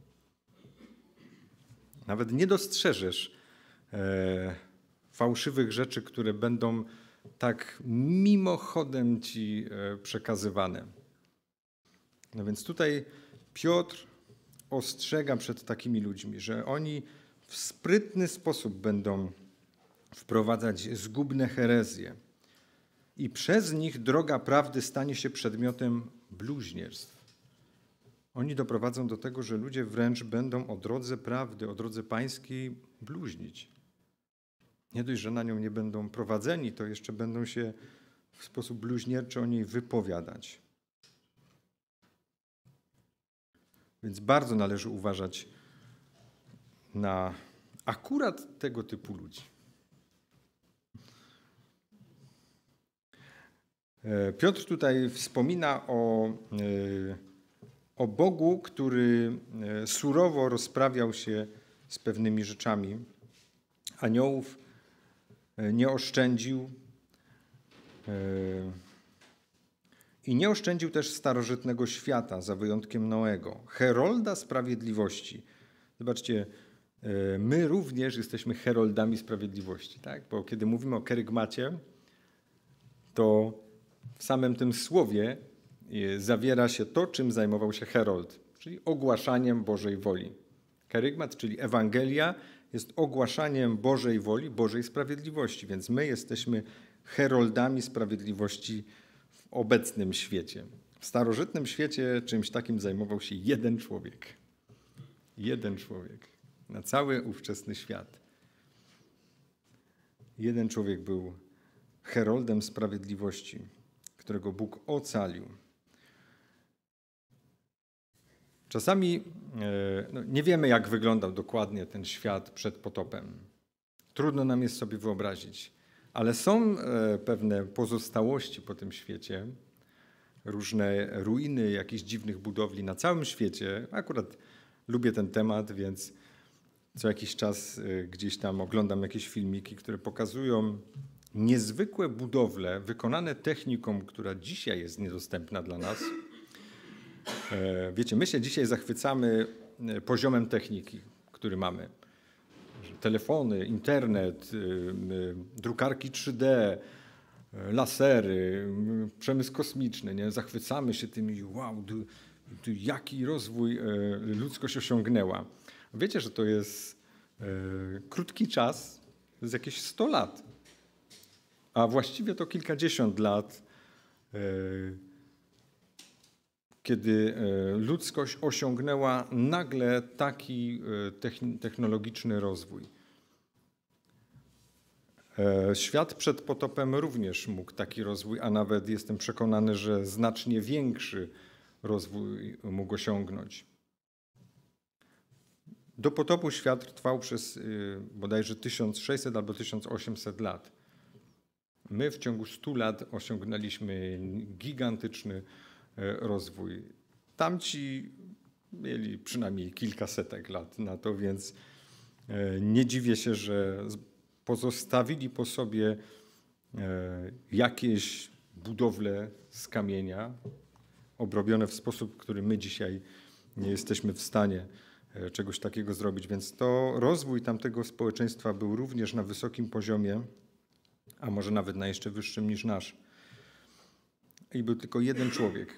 Nawet nie dostrzeżesz fałszywych rzeczy, które będą tak mimochodem ci przekazywane. No więc tutaj Piotr ostrzega przed takimi ludźmi, że oni w sprytny sposób będą wprowadzać zgubne herezje i przez nich droga prawdy stanie się przedmiotem bluźnierstw. Oni doprowadzą do tego, że ludzie wręcz będą o drodze prawdy, o drodze pańskiej bluźnić. Nie dość, że na nią nie będą prowadzeni, to jeszcze będą się w sposób bluźnierczy o niej wypowiadać. Więc bardzo należy uważać na akurat tego typu ludzi. Piotr tutaj wspomina o Bogu, który surowo rozprawiał się z pewnymi rzeczami. Aniołów nie oszczędził i nie oszczędził też starożytnego świata, za wyjątkiem Noego, herolda sprawiedliwości. Zobaczcie, my również jesteśmy heroldami sprawiedliwości, tak? Bo kiedy mówimy o kerygmacie, to w samym tym słowie zawiera się to, czym zajmował się herold, czyli ogłaszaniem Bożej woli. Kerygmat, czyli Ewangelia, jest ogłaszaniem Bożej woli, Bożej sprawiedliwości, więc my jesteśmy heroldami sprawiedliwości w obecnym świecie. W starożytnym świecie czymś takim zajmował się jeden człowiek. Jeden człowiek na cały ówczesny świat. Jeden człowiek był heroldem sprawiedliwości, którego Bóg ocalił. Czasami nie wiemy, jak wyglądał dokładnie ten świat przed potopem. Trudno nam jest sobie wyobrazić, ale są pewne pozostałości po tym świecie, różne ruiny jakichś dziwnych budowli na całym świecie. Akurat lubię ten temat, więc co jakiś czas gdzieś tam oglądam jakieś filmiki, które pokazują niezwykłe budowle wykonane techniką, która dzisiaj jest niedostępna dla nas. Wiecie, my się dzisiaj zachwycamy poziomem techniki, który mamy. Telefony, internet, drukarki 3D, lasery, przemysł kosmiczny. Nie? Zachwycamy się tymi, wow, jaki rozwój ludzkość osiągnęła. Wiecie, że to jest krótki czas, to jest jakieś 100 lat, a właściwie to kilkadziesiąt lat, kiedy ludzkość osiągnęła nagle taki technologiczny rozwój. Świat przed potopem również mógł taki rozwój, a nawet jestem przekonany, że znacznie większy rozwój mógł osiągnąć. Do potopu świat trwał przez bodajże 1600 albo 1800 lat. My w ciągu 100 lat osiągnęliśmy gigantyczny rozwój. Tamci mieli przynajmniej kilkasetek lat na to, więc nie dziwię się, że pozostawili po sobie jakieś budowle z kamienia, obrobione w sposób, który my dzisiaj nie jesteśmy w stanie czegoś takiego zrobić. Więc to rozwój tamtego społeczeństwa był również na wysokim poziomie, a może nawet na jeszcze wyższym niż nasz. I był tylko jeden człowiek,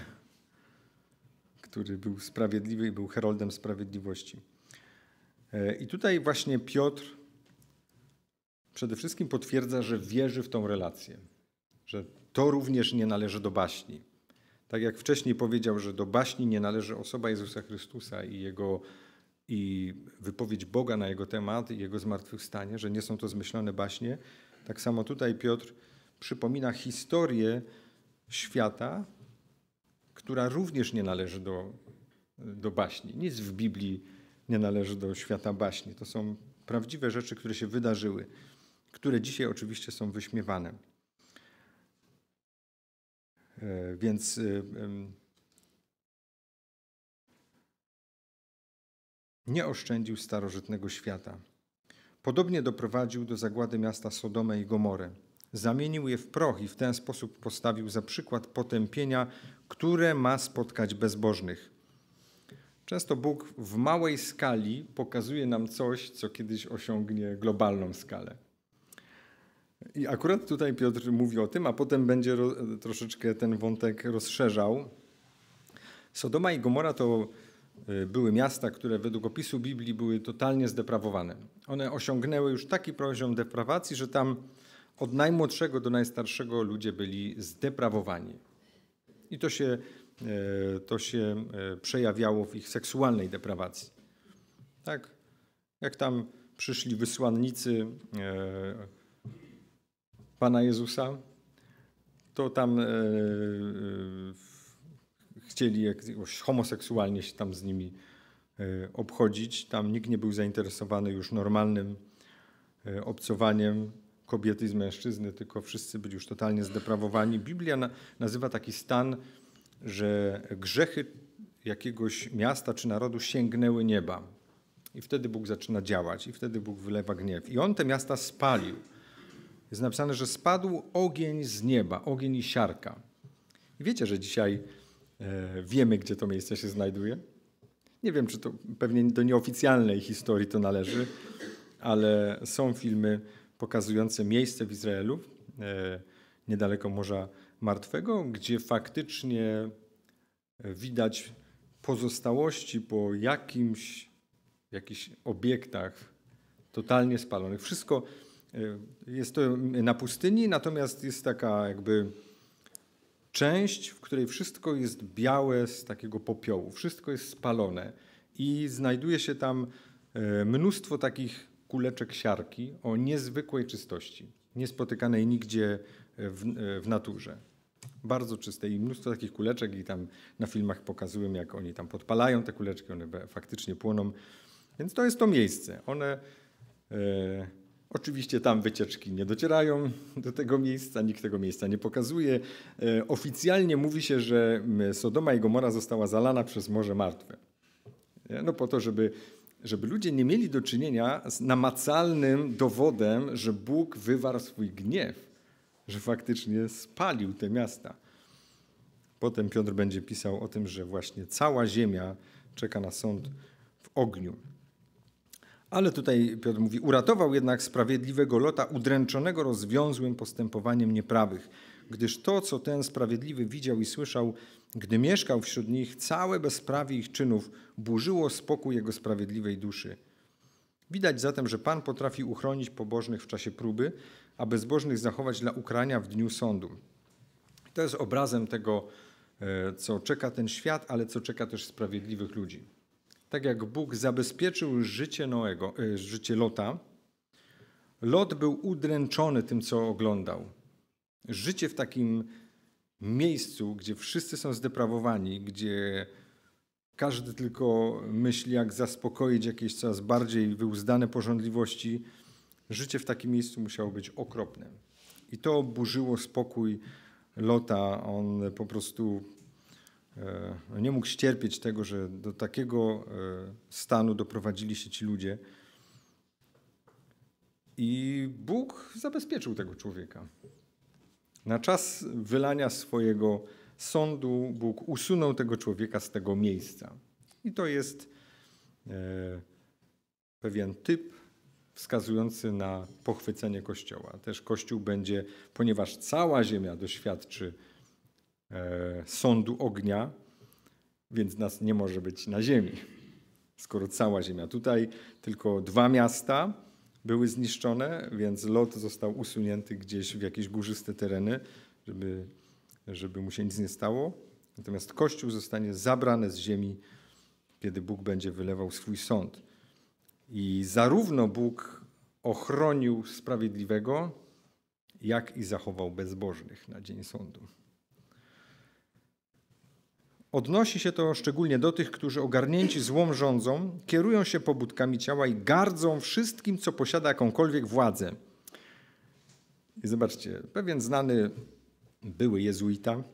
który był sprawiedliwy i był heroldem sprawiedliwości. I tutaj właśnie Piotr przede wszystkim potwierdza, że wierzy w tą relację, że to również nie należy do baśni. Tak jak wcześniej powiedział, że do baśni nie należy osoba Jezusa Chrystusa i wypowiedź Boga na jego temat i jego zmartwychwstanie, że nie są to zmyślone baśnie, tak samo tutaj Piotr przypomina historię świata, która również nie należy do baśni. Nic w Biblii nie należy do świata baśni. To są prawdziwe rzeczy, które się wydarzyły, które dzisiaj oczywiście są wyśmiewane. Więc nie oszczędził starożytnego świata. Podobnie doprowadził do zagłady miasta Sodomę i Gomorę. Zamienił je w proch i w ten sposób postawił za przykład potępienia, które ma spotkać bezbożnych. Często Bóg w małej skali pokazuje nam coś, co kiedyś osiągnie globalną skalę. I akurat tutaj Piotr mówi o tym, a potem będzie troszeczkę ten wątek rozszerzał. Sodoma i Gomora to były miasta, które według opisu Biblii były totalnie zdeprawowane. One osiągnęły już taki poziom deprawacji, że tam od najmłodszego do najstarszego ludzie byli zdeprawowani. I to się przejawiało w ich seksualnej deprawacji. Tak? Jak tam przyszli wysłannicy Pana Jezusa, to tam chcieli jakoś homoseksualnie się tam z nimi obchodzić. Tam nikt nie był zainteresowany już normalnym obcowaniem kobiety z mężczyzny, tylko wszyscy byli już totalnie zdeprawowani. Biblia nazywa taki stan, że grzechy jakiegoś miasta czy narodu sięgnęły nieba. I wtedy Bóg zaczyna działać, i wtedy Bóg wylewa gniew. I on te miasta spalił. Jest napisane, że spadł ogień z nieba, ogień i siarka. I wiecie, że dzisiaj wiemy, gdzie to miejsce się znajduje? Nie wiem, czy to pewnie do nieoficjalnej historii to należy, ale są filmy pokazujące miejsce w Izraelu, niedaleko Morza Martwego, gdzie faktycznie widać pozostałości po jakichś obiektach totalnie spalonych. Wszystko jest to na pustyni, natomiast jest taka jakby część, w której wszystko jest białe z takiego popiołu. Wszystko jest spalone i znajduje się tam mnóstwo takich kuleczek siarki o niezwykłej czystości, niespotykanej nigdzie w naturze. Bardzo czyste i mnóstwo takich kuleczek i tam na filmach pokazują, jak oni tam podpalają te kuleczki, one faktycznie płoną. Więc to jest to miejsce. One oczywiście tam wycieczki nie docierają do tego miejsca, nikt tego miejsca nie pokazuje. Oficjalnie mówi się, że Sodoma i Gomora została zalana przez Morze Martwe. No po to, żeby ludzie nie mieli do czynienia z namacalnym dowodem, że Bóg wywarł swój gniew, że faktycznie spalił te miasta. Potem Piotr będzie pisał o tym, że właśnie cała ziemia czeka na sąd w ogniu. Ale tutaj Piotr mówi, uratował jednak sprawiedliwego Lota, udręczonego rozwiązłym postępowaniem nieprawych, gdyż to, co ten sprawiedliwy widział i słyszał, gdy mieszkał wśród nich, całe bezprawie ich czynów burzyło spokój jego sprawiedliwej duszy. Widać zatem, że Pan potrafi uchronić pobożnych w czasie próby, a bezbożnych zachować dla ukarania w dniu sądu. To jest obrazem tego, co czeka ten świat, ale co czeka też sprawiedliwych ludzi. Tak jak Bóg zabezpieczył życie Lota, Lot był udręczony tym, co oglądał. Życie w takim miejscu, gdzie wszyscy są zdeprawowani, gdzie każdy tylko myśli, jak zaspokoić jakieś coraz bardziej wyuzdane pożądliwości, życie w takim miejscu musiało być okropne. I to burzyło spokój Lota. On po prostu nie mógł ścierpieć tego, że do takiego stanu doprowadzili się ci ludzie. I Bóg zabezpieczył tego człowieka. Na czas wylania swojego sądu Bóg usunął tego człowieka z tego miejsca. I to jest pewien typ wskazujący na pochwycenie Kościoła. Też Kościół będzie, ponieważ cała ziemia doświadczy sądu ognia, więc nas nie może być na ziemi, skoro cała ziemia. Tutaj tylko 2 miasta były zniszczone, więc Lot został usunięty gdzieś w jakieś górzyste tereny, żeby mu się nic nie stało. Natomiast Kościół zostanie zabrany z ziemi, kiedy Bóg będzie wylewał swój sąd. I zarówno Bóg ochronił sprawiedliwego, jak i zachował bezbożnych na dzień sądu. Odnosi się to szczególnie do tych, którzy ogarnięci złą rządzą, kierują się pobudkami ciała i gardzą wszystkim, co posiada jakąkolwiek władzę. I zobaczcie, pewien znany były jezuita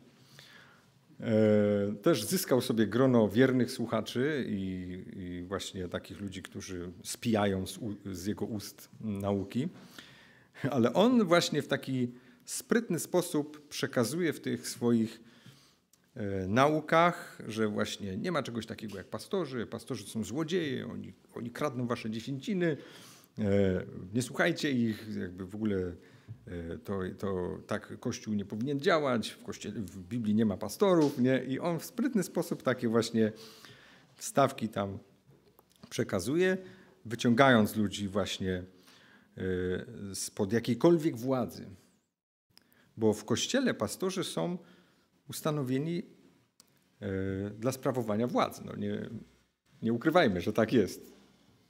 też zyskał sobie grono wiernych słuchaczy i właśnie takich ludzi, którzy spijają z jego ust nauki. Ale on właśnie w taki sprytny sposób przekazuje w tych swoich naukach, że właśnie nie ma czegoś takiego jak pastorzy. Pastorzy są złodzieje, oni kradną wasze dziesięciny, nie słuchajcie ich, jakby w ogóle to tak Kościół nie powinien działać, w Biblii nie ma pastorów, nie? I on w sprytny sposób takie właśnie wstawki tam przekazuje, wyciągając ludzi właśnie spod jakiejkolwiek władzy. Bo w Kościele pastorzy są ustanowieni dla sprawowania władzy. No nie ukrywajmy, że tak jest.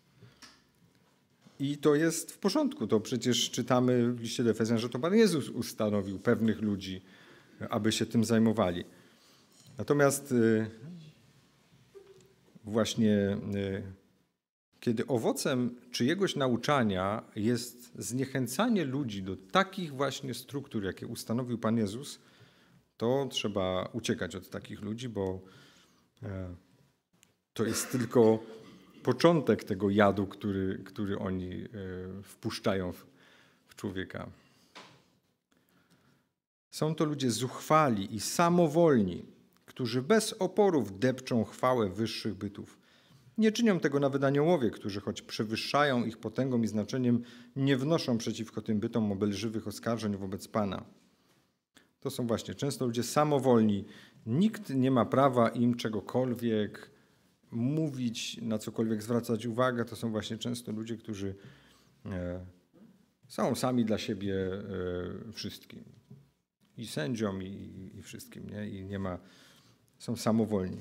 I to jest w porządku. To przecież czytamy w liście do Efezjan, że to Pan Jezus ustanowił pewnych ludzi, aby się tym zajmowali. Natomiast właśnie kiedy owocem czyjegoś nauczania jest zniechęcanie ludzi do takich właśnie struktur, jakie ustanowił Pan Jezus, to trzeba uciekać od takich ludzi, bo to jest tylko początek tego jadu, który oni wpuszczają w człowieka. Są to ludzie zuchwali i samowolni, którzy bez oporów depczą chwałę wyższych bytów. Nie czynią tego nawet aniołowie, którzy choć przewyższają ich potęgą i znaczeniem, nie wnoszą przeciwko tym bytom obelżywych oskarżeń wobec Pana. To są właśnie często ludzie samowolni. Nikt nie ma prawa im czegokolwiek mówić, na cokolwiek zwracać uwagę. To są właśnie często ludzie, którzy są sami dla siebie wszystkim. I sędziom, i wszystkim. Nie? I nie ma, są samowolni.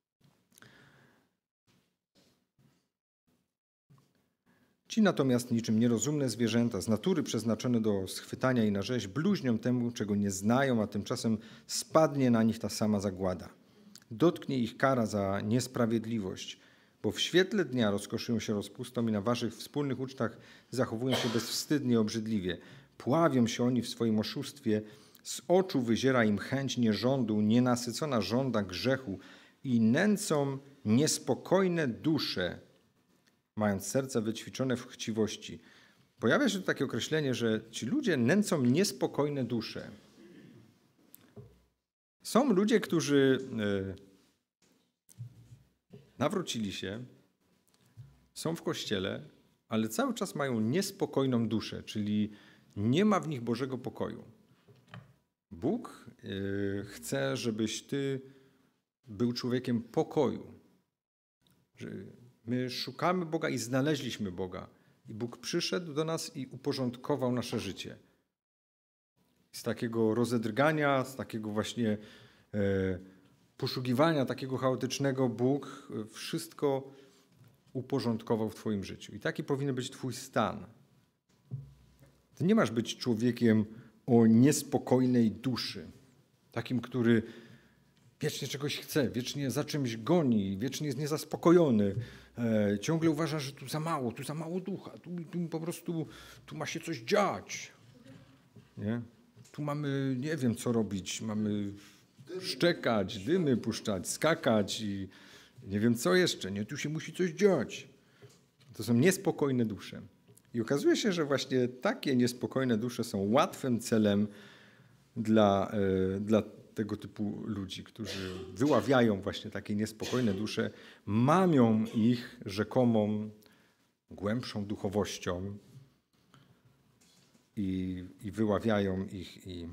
Ci natomiast niczym nierozumne zwierzęta, z natury przeznaczone do schwytania i na rzeź, bluźnią temu, czego nie znają, a tymczasem spadnie na nich ta sama zagłada. Dotknie ich kara za niesprawiedliwość, bo w świetle dnia rozkoszują się rozpustą i na waszych wspólnych ucztach zachowują się bezwstydnie, obrzydliwie. Pławią się oni w swoim oszustwie, z oczu wyziera im chęć nierządu, nienasycona żąda grzechu i nęcą niespokojne dusze, mając serca wyćwiczone w chciwości. Pojawia się tu takie określenie, że ci ludzie nęcą niespokojne dusze. Są ludzie, którzy nawrócili się, są w kościele, ale cały czas mają niespokojną duszę, czyli nie ma w nich Bożego pokoju. Bóg chce, żebyś ty był człowiekiem pokoju. My szukamy Boga i znaleźliśmy Boga. I Bóg przyszedł do nas i uporządkował nasze życie. Z takiego rozedrgania, z takiego właśnie poszukiwania takiego chaotycznego, Bóg wszystko uporządkował w twoim życiu. I taki powinien być twój stan. Ty nie masz być człowiekiem o niespokojnej duszy. Takim, który wiecznie czegoś chce, wiecznie za czymś goni, wiecznie jest niezaspokojony. Ciągle uważa, że tu za mało ducha, tu po prostu tu ma się coś dziać. Nie? Tu mamy, nie wiem co robić, mamy szczekać, dymy puszczać, skakać i nie wiem co jeszcze, nie? Tu się musi coś dziać. To są niespokojne dusze. I okazuje się, że właśnie takie niespokojne dusze są łatwym celem dla tego typu ludzi, którzy wyławiają właśnie takie niespokojne dusze, mamią ich rzekomą głębszą duchowością i wyławiają ich i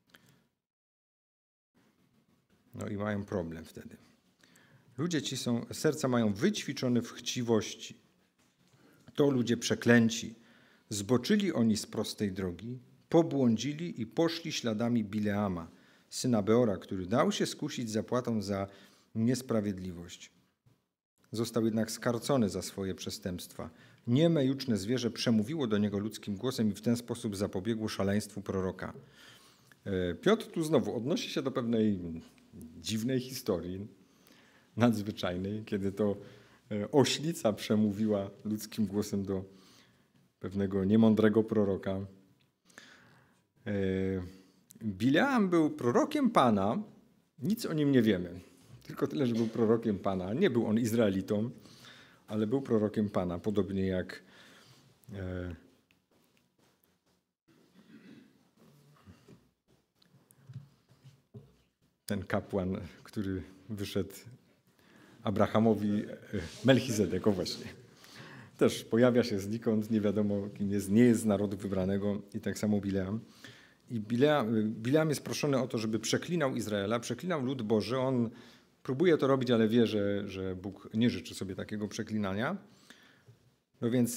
mają problem wtedy. Ludzie ci serca mają wyćwiczone w chciwości. To ludzie przeklęci. Zboczyli oni z prostej drogi, pobłądzili i poszli śladami Bileama, syna Beora, który dał się skusić zapłatą za niesprawiedliwość. Został jednak skarcony za swoje przestępstwa. Nieme, juczne zwierzę przemówiło do niego ludzkim głosem i w ten sposób zapobiegło szaleństwu proroka. Piotr tu znowu odnosi się do pewnej dziwnej historii, nadzwyczajnej, kiedy to oślica przemówiła ludzkim głosem do pewnego niemądrego proroka. Bileam był prorokiem Pana, nic o nim nie wiemy, tylko tyle, że był prorokiem Pana. Nie był on Izraelitą, ale był prorokiem Pana, podobnie jak ten kapłan, który wyszedł Abrahamowi, Melchizedek, o właśnie. Też pojawia się znikąd, nie wiadomo kim jest, nie jest z narodu wybranego i tak samo Bileam. I Bileam jest proszony o to, żeby przeklinał Izraela, przeklinał lud Boży. On próbuje to robić, ale wie, że Bóg nie życzy sobie takiego przeklinania. No więc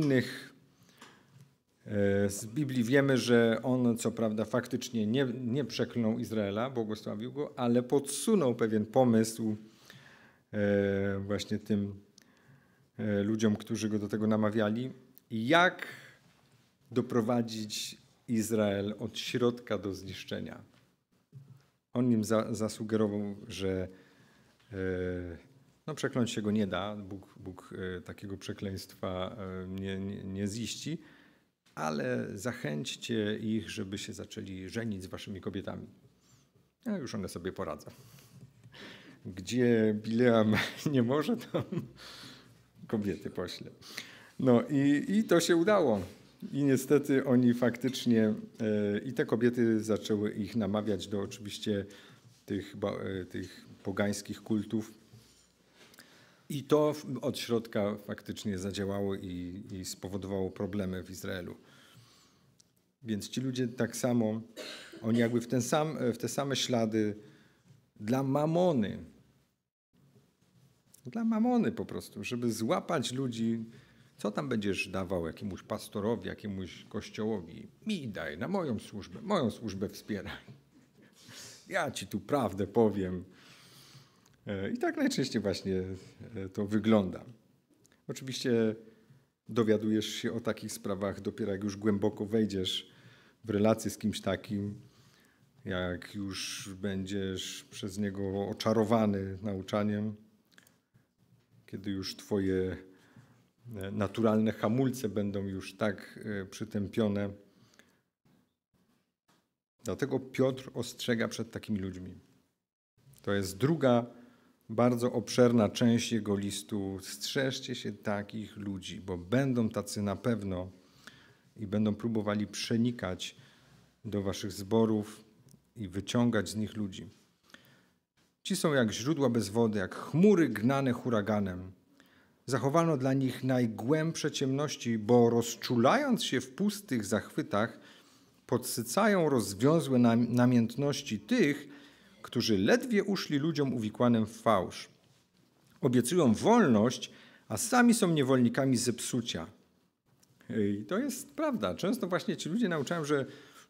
z Biblii wiemy, że on co prawda faktycznie nie przeklnął Izraela, błogosławił go, ale podsunął pewien pomysł właśnie tym ludziom, którzy go do tego namawiali, jak doprowadzić Izrael od środka do zniszczenia. On im zasugerował, że przekląć się go nie da, Bóg takiego przekleństwa nie ziści, ale zachęćcie ich, żeby się zaczęli żenić z waszymi kobietami. A już one sobie poradzą. Gdzie Bileam nie może, to kobiety pośle. No i to się udało. I niestety oni faktycznie, i te kobiety zaczęły ich namawiać do oczywiście tych pogańskich kultów. I to od środka faktycznie zadziałało i spowodowało problemy w Izraelu. Więc ci ludzie tak samo, oni jakby w te same ślady dla mamony po prostu, żeby złapać ludzi. Co tam będziesz dawał jakiemuś pastorowi, jakiemuś kościołowi? Mi daj, na moją służbę wspieraj. Ja ci tu prawdę powiem. I tak najczęściej właśnie to wygląda. Oczywiście dowiadujesz się o takich sprawach dopiero jak już głęboko wejdziesz w relację z kimś takim, jak już będziesz przez niego oczarowany nauczaniem, kiedy już twoje naturalne hamulce będą już tak przytępione. Dlatego Piotr ostrzega przed takimi ludźmi. To jest druga bardzo obszerna część jego listu. Strzeżcie się takich ludzi, bo będą tacy na pewno i będą próbowali przenikać do waszych zborów i wyciągać z nich ludzi. Ci są jak źródła bez wody, jak chmury gnane huraganem. Zachowano dla nich najgłębsze ciemności, bo rozczulając się w pustych zachwytach, podsycają rozwiązłe namiętności tych, którzy ledwie uszli ludziom uwikłanym w fałsz. Obiecują wolność, a sami są niewolnikami zepsucia. I to jest prawda. Często właśnie ci ludzie nauczają, że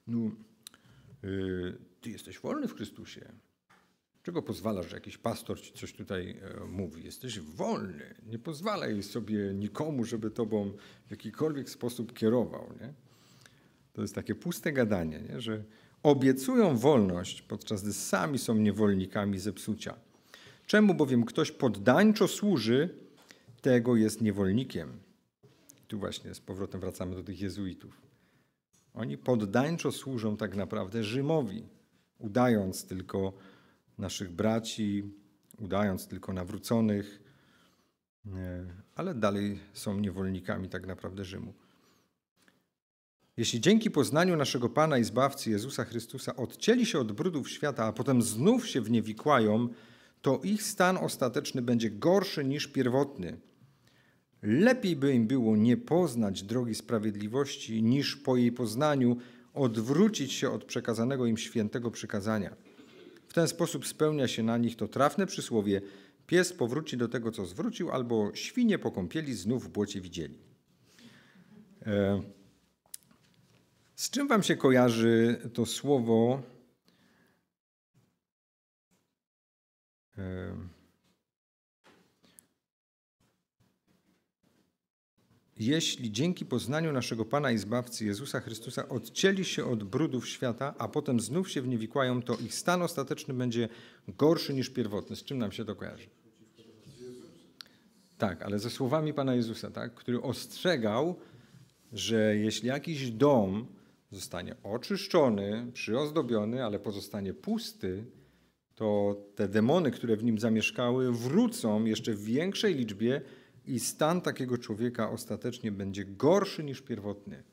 ty jesteś wolny w Chrystusie. Czego pozwalasz, że jakiś pastor ci coś tutaj mówi? Jesteś wolny. Nie pozwalaj sobie nikomu, żeby tobą w jakikolwiek sposób kierował. Nie? To jest takie puste gadanie, nie? Że obiecują wolność, podczas gdy sami są niewolnikami zepsucia. Czemu bowiem ktoś poddańczo służy, tego jest niewolnikiem. Tu właśnie z powrotem wracamy do tych jezuitów. Oni poddańczo służą tak naprawdę Rzymowi, udając tylko naszych braci, udając tylko nawróconych, ale dalej są niewolnikami tak naprawdę Rzymu. Jeśli dzięki poznaniu naszego Pana i Zbawcy Jezusa Chrystusa odcięli się od brudów świata, a potem znów się w nie wikłają, to ich stan ostateczny będzie gorszy niż pierwotny. Lepiej by im było nie poznać drogi sprawiedliwości, niż po jej poznaniu odwrócić się od przekazanego im świętego przykazania. W ten sposób spełnia się na nich to trafne przysłowie: pies powróci do tego, co zwrócił, albo świnie po kąpieli znów w błocie widzieli. Z czym wam się kojarzy to słowo jeśli dzięki poznaniu naszego Pana i Zbawcy Jezusa Chrystusa odcięli się od brudów świata, a potem znów się w nie wikłają, to ich stan ostateczny będzie gorszy niż pierwotny. Z czym nam się to kojarzy? Tak, ale ze słowami Pana Jezusa, tak, który ostrzegał, że jeśli jakiś dom zostanie oczyszczony, przyozdobiony, ale pozostanie pusty, to te demony, które w nim zamieszkały, wrócą jeszcze w większej liczbie i stan takiego człowieka ostatecznie będzie gorszy niż pierwotny.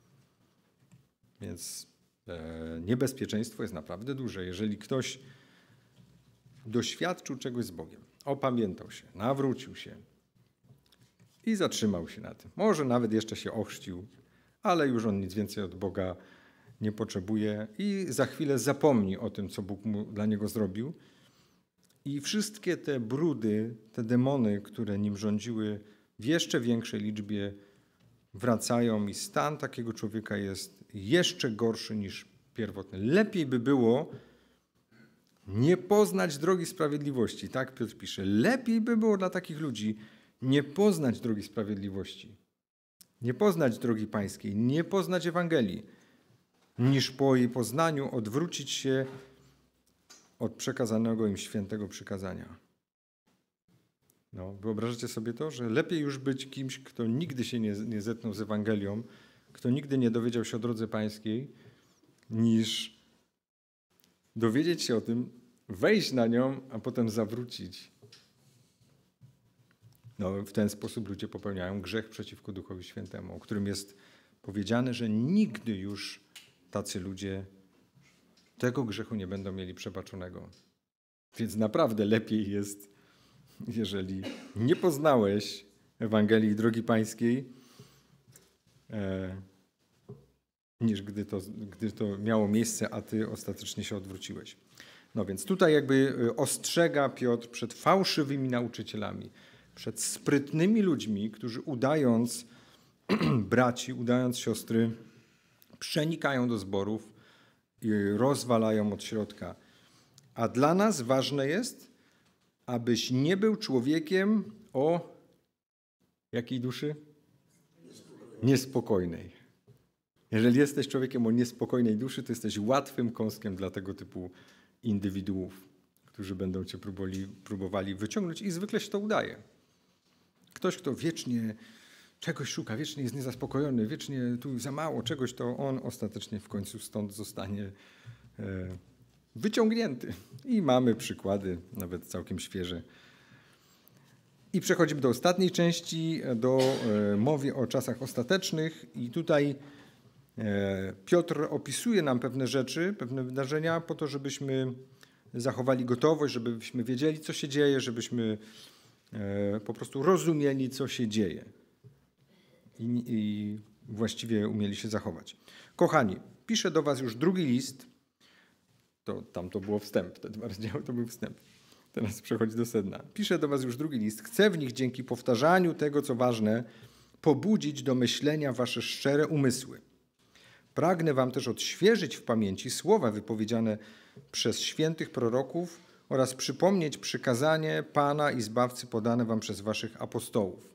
Więc niebezpieczeństwo jest naprawdę duże. Jeżeli ktoś doświadczył czegoś z Bogiem, opamiętał się, nawrócił się i zatrzymał się na tym, może nawet jeszcze się ochrzcił, ale już on nic więcej od Boga nie potrzebuje i za chwilę zapomni o tym, co Bóg dla niego zrobił. I wszystkie te brudy, te demony, które nim rządziły, w jeszcze większej liczbie wracają i stan takiego człowieka jest jeszcze gorszy niż pierwotny. Lepiej by było nie poznać drogi sprawiedliwości, tak Piotr pisze. Lepiej by było dla takich ludzi nie poznać drogi sprawiedliwości, nie poznać drogi pańskiej, nie poznać Ewangelii, niż po jej poznaniu odwrócić się od przekazanego im świętego przykazania. No, wyobrażacie sobie to, że lepiej już być kimś, kto nigdy się nie zetknął z Ewangelią, kto nigdy nie dowiedział się o drodze pańskiej, niż dowiedzieć się o tym, wejść na nią, a potem zawrócić. No, w ten sposób ludzie popełniają grzech przeciwko Duchowi Świętemu, o którym jest powiedziane, że nigdy już tacy ludzie tego grzechu nie będą mieli przebaczonego. Więc naprawdę lepiej jest, jeżeli nie poznałeś Ewangelii i drogi pańskiej, niż gdy to miało miejsce, a ty ostatecznie się odwróciłeś. No więc tutaj jakby ostrzega Piotr przed fałszywymi nauczycielami, przed sprytnymi ludźmi, którzy udając braci, udając siostry, przenikają do zborów i rozwalają od środka. A dla nas ważne jest, abyś nie był człowiekiem o jakiej duszy? Niespokojnej. Jeżeli jesteś człowiekiem o niespokojnej duszy, to jesteś łatwym kąskiem dla tego typu indywiduów, którzy będą cię próbowali wyciągnąć i zwykle się to udaje. Ktoś, kto wiecznie czegoś szuka, wiecznie jest niezaspokojony, wiecznie tu za mało czegoś, to on ostatecznie w końcu stąd zostanie wyciągnięty. I mamy przykłady, nawet całkiem świeże. I przechodzimy do ostatniej części, do mowy o czasach ostatecznych. I tutaj Piotr opisuje nam pewne rzeczy, pewne wydarzenia po to, żebyśmy zachowali gotowość, żebyśmy wiedzieli, co się dzieje, żebyśmy po prostu rozumieli, co się dzieje i właściwie umieli się zachować. Kochani, piszę do was już drugi list. Tam to było wstęp, te 2 rozdziały to był wstęp. Teraz przechodzi do sedna. Piszę do was już drugi list. Chcę w nich dzięki powtarzaniu tego, co ważne, pobudzić do myślenia wasze szczere umysły. Pragnę wam też odświeżyć w pamięci słowa wypowiedziane przez świętych proroków oraz przypomnieć przykazanie Pana i Zbawcy podane wam przez waszych apostołów.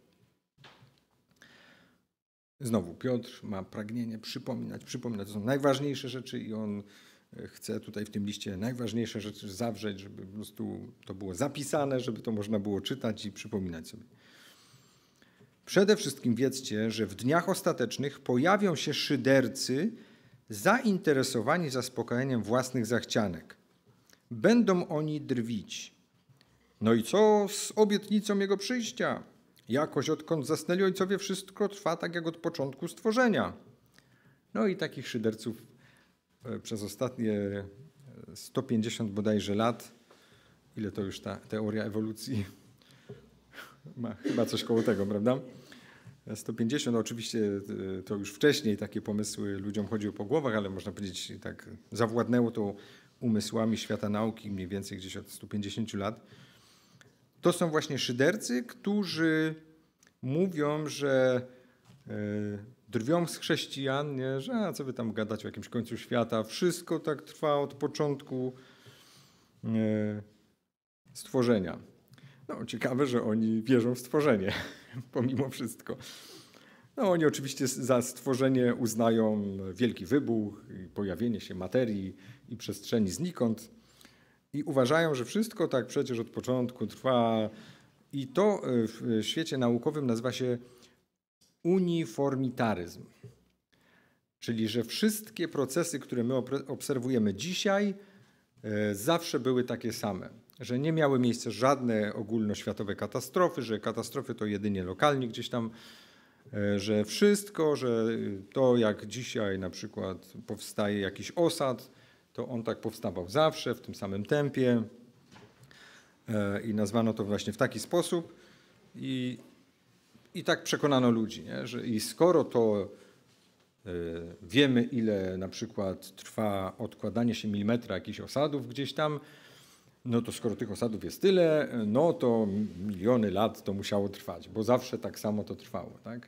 Znowu Piotr ma pragnienie przypominać. To są najważniejsze rzeczy i on chce tutaj w tym liście najważniejsze rzeczy zawrzeć, żeby po prostu to było zapisane, żeby to można było czytać i przypominać sobie. Przede wszystkim wiedzcie, że w dniach ostatecznych pojawią się szydercy zainteresowani zaspokajaniem własnych zachcianek. Będą oni drwić. No i co z obietnicą Jego przyjścia? Jakoś odkąd zasnęli ojcowie, wszystko trwa tak jak od początku stworzenia. No i takich szyderców przez ostatnie 150 bodajże lat, ile to już ta teoria ewolucji ma? Chyba coś koło tego, prawda? 150, oczywiście to już wcześniej takie pomysły ludziom chodziły po głowach, ale można powiedzieć tak zawładnęło to umysłami świata nauki mniej więcej gdzieś od 150 lat. To są właśnie szydercy, którzy mówią, że drwią z chrześcijan, nie? Że a co wy tam gadać o jakimś końcu świata, wszystko tak trwa od początku stworzenia. No ciekawe, że oni wierzą w stworzenie, pomimo wszystko. No, oni oczywiście za stworzenie uznają wielki wybuch, i pojawienie się materii i przestrzeni znikąd i uważają, że wszystko tak przecież od początku trwa i to w świecie naukowym nazywa się uniformitaryzm. Czyli, że wszystkie procesy, które my obserwujemy dzisiaj, zawsze były takie same. Że nie miały miejsca żadne ogólnoświatowe katastrofy, że katastrofy to jedynie lokalnie gdzieś tam, że wszystko, że to jak dzisiaj na przykład powstaje jakiś osad, to on tak powstawał zawsze w tym samym tempie i nazwano to właśnie w taki sposób i tak przekonano ludzi, nie? Że i skoro to wiemy, ile na przykład trwa odkładanie się milimetra jakichś osadów gdzieś tam, no to skoro tych osadów jest tyle, no to miliony lat to musiało trwać, bo zawsze tak samo to trwało, tak?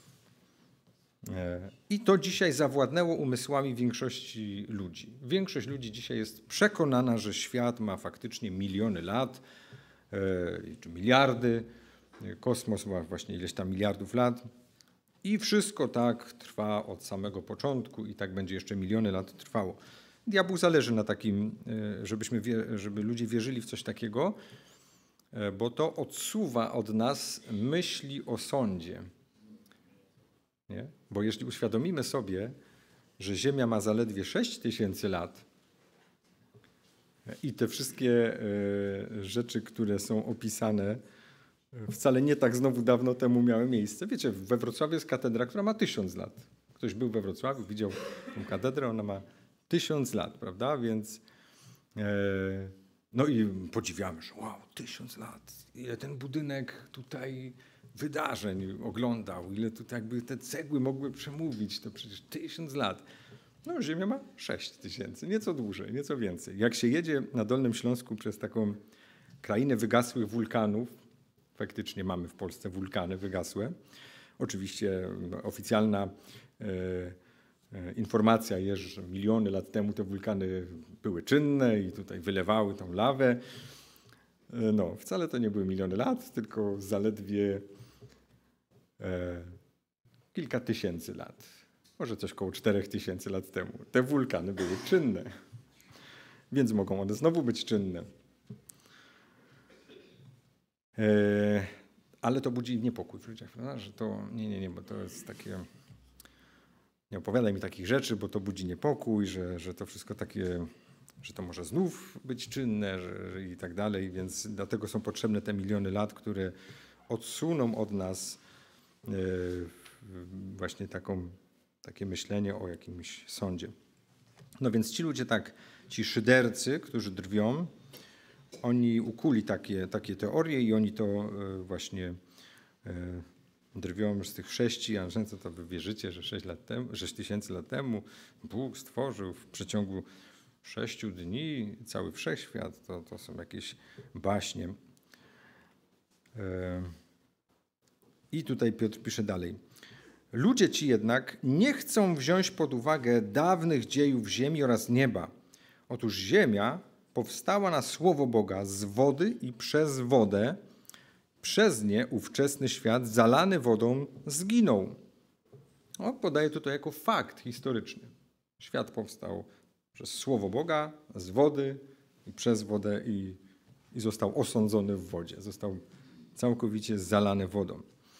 I to dzisiaj zawładnęło umysłami większości ludzi. Większość ludzi dzisiaj jest przekonana, że świat ma faktycznie miliony lat, czy miliardy, kosmos ma właśnie ileś tam miliardów lat i wszystko tak trwa od samego początku i tak będzie jeszcze miliony lat trwało. Diabłu zależy na takim, żeby ludzie wierzyli w coś takiego, bo to odsuwa od nas myśli o sądzie. Nie? Bo jeśli uświadomimy sobie, że Ziemia ma zaledwie 6000 lat i te wszystkie rzeczy, które są opisane, wcale nie tak znowu dawno temu miały miejsce. Wiecie, we Wrocławiu jest katedra, która ma 1000 lat. Ktoś był we Wrocławiu, widział tę katedrę, ona ma 1000 lat, prawda? Więc no i podziwiamy, że wow, 1000 lat, ile ten budynek tutaj wydarzeń oglądał, ile tutaj jakby te cegły mogły przemówić, to przecież 1000 lat. No Ziemia ma 6000, nieco dłużej, nieco więcej. Jak się jedzie na Dolnym Śląsku przez taką krainę wygasłych wulkanów, faktycznie mamy w Polsce wulkany wygasłe, oczywiście oficjalna informacja jest, że miliony lat temu te wulkany były czynne i tutaj wylewały tą lawę. No, wcale to nie były miliony lat, tylko zaledwie kilka tysięcy lat. Może coś koło 4000 lat temu. Te wulkany były czynne, więc mogą one znowu być czynne. Ale to budzi niepokój w ludziach, prawda? Że to nie, bo to jest takie... Nie opowiadaj mi takich rzeczy, bo to budzi niepokój, że to wszystko takie, że to może znów być czynne i tak dalej, więc dlatego są potrzebne te miliony lat, które odsuną od nas właśnie takie myślenie o jakimś sądzie. No więc ci ludzie ci szydercy, którzy drwią, oni ukuli takie teorie i oni to właśnie drwią z tych chrześcijan, że co to wy wierzycie, że 6000 lat temu Bóg stworzył w przeciągu 6 dni cały wszechświat, to są jakieś baśnie. I tutaj Piotr pisze dalej. Ludzie ci jednak nie chcą wziąć pod uwagę dawnych dziejów ziemi oraz nieba. Otóż ziemia powstała na słowo Boga z wody i przez wodę. Przez nie ówczesny świat zalany wodą zginął. Podaje to jako fakt historyczny. Świat powstał przez słowo Boga, z wody i przez wodę i został osądzony w wodzie. Został całkowicie zalany wodą.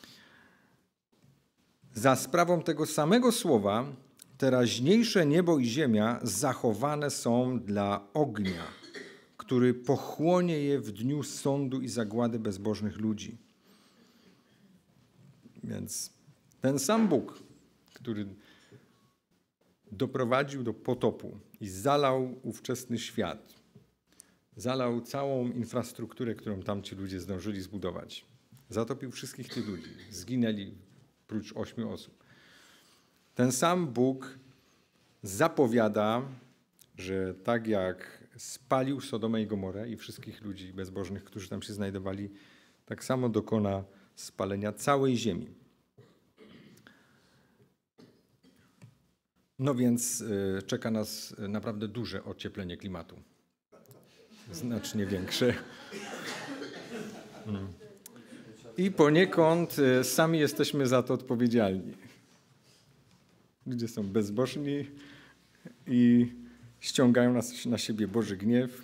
Za sprawą tego samego słowa teraźniejsze niebo i ziemia zachowane są dla ognia, który pochłonie je w dniu sądu i zagłady bezbożnych ludzi. Więc ten sam Bóg, który doprowadził do potopu i zalał ówczesny świat, zalał całą infrastrukturę, którą tamci ludzie zdążyli zbudować, zatopił wszystkich tych ludzi, zginęli prócz 8 osób. Ten sam Bóg zapowiada, że tak jak spalił Sodomę i Gomorę i wszystkich ludzi bezbożnych, którzy tam się znajdowali, tak samo dokona spalenia całej ziemi. No więc czeka nas naprawdę duże ocieplenie klimatu. Znacznie większe. I poniekąd sami jesteśmy za to odpowiedzialni. Ludzie są bezbożni i ściągają na siebie Boży gniew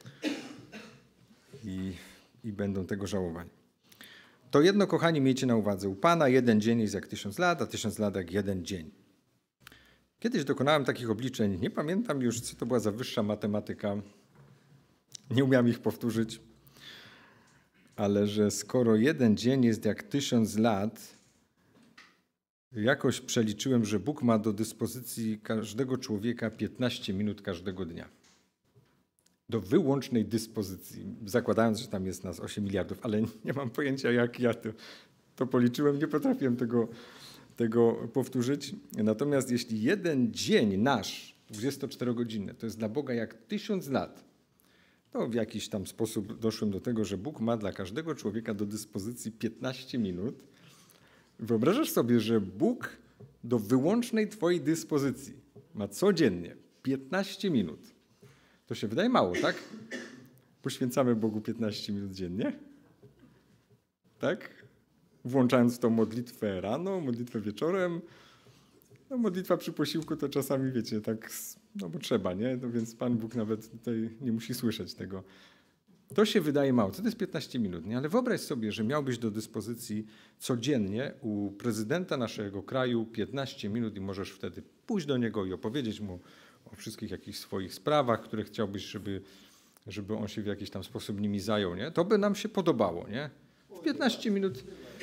i będą tego żałowali. To jedno, kochani, miejcie na uwadze. U Pana 1 dzień jest jak 1000 lat, a 1000 lat jak 1 dzień. Kiedyś dokonałem takich obliczeń. Nie pamiętam już, co to była za wyższa matematyka. Nie umiałem ich powtórzyć. Ale że skoro 1 dzień jest jak 1000 lat, jakoś przeliczyłem, że Bóg ma do dyspozycji każdego człowieka 15 minut każdego dnia. Do wyłącznej dyspozycji, zakładając, że tam jest nas 8 miliardów, ale nie mam pojęcia, jak ja to policzyłem, nie potrafiłem tego powtórzyć. Natomiast jeśli 1 dzień nasz, 24-godzinny, to jest dla Boga jak 1000 lat, to w jakiś tam sposób doszłem do tego, że Bóg ma dla każdego człowieka do dyspozycji 15 minut. Wyobrażasz sobie, że Bóg do wyłącznej twojej dyspozycji ma codziennie 15 minut. To się wydaje mało, tak? Poświęcamy Bogu 15 minut dziennie. Tak? Włączając tą modlitwę rano, modlitwę wieczorem. No, modlitwa przy posiłku to czasami, wiecie, tak, no bo trzeba, nie? No więc Pan Bóg nawet tutaj nie musi słyszeć tego. To się wydaje mało. Co to jest 15 minut? Nie? Ale wyobraź sobie, że miałbyś do dyspozycji codziennie u prezydenta naszego kraju 15 minut i możesz wtedy pójść do niego i opowiedzieć mu o wszystkich jakichś swoich sprawach, które chciałbyś, żeby on się w jakiś tam sposób nimi zajął. Nie? To by nam się podobało. Nie? W 15 minut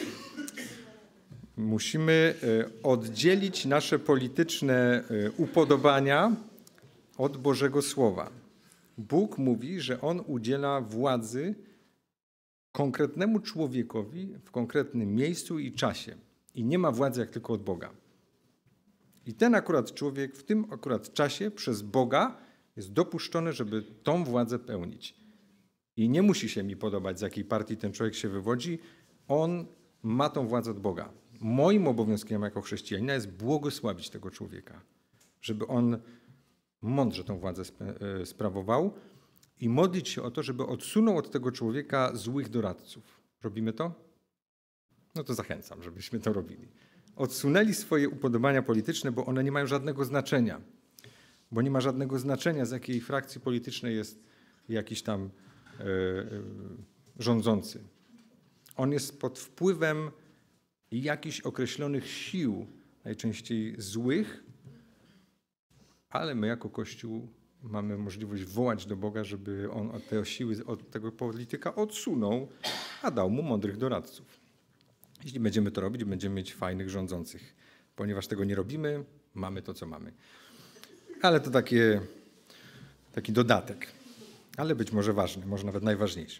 musimy oddzielić nasze polityczne upodobania od Bożego Słowa. Bóg mówi, że On udziela władzy konkretnemu człowiekowi w konkretnym miejscu i czasie. I nie ma władzy jak tylko od Boga. I ten akurat człowiek w tym akurat czasie przez Boga jest dopuszczony, żeby tą władzę pełnić. I nie musi się mi podobać, z jakiej partii ten człowiek się wywodzi. On ma tą władzę od Boga. Moim obowiązkiem jako chrześcijanina jest błogosławić tego człowieka, żeby on mądrze tą władzę sprawował i modlić się o to, żeby odsunął od tego człowieka złych doradców. Robimy to? No to zachęcam, żebyśmy to robili. Odsunęli swoje upodobania polityczne, bo one nie mają żadnego znaczenia. Bo nie ma żadnego znaczenia, z jakiej frakcji politycznej jest jakiś tam rządzący. On jest pod wpływem jakichś określonych sił, najczęściej złych, ale my jako Kościół mamy możliwość wołać do Boga, żeby on od tej siły, od tego polityka odsunął, a dał mu mądrych doradców. Jeśli będziemy to robić, będziemy mieć fajnych rządzących. Ponieważ tego nie robimy, mamy to, co mamy. Ale to taki dodatek. Ale być może ważny, może nawet najważniejszy.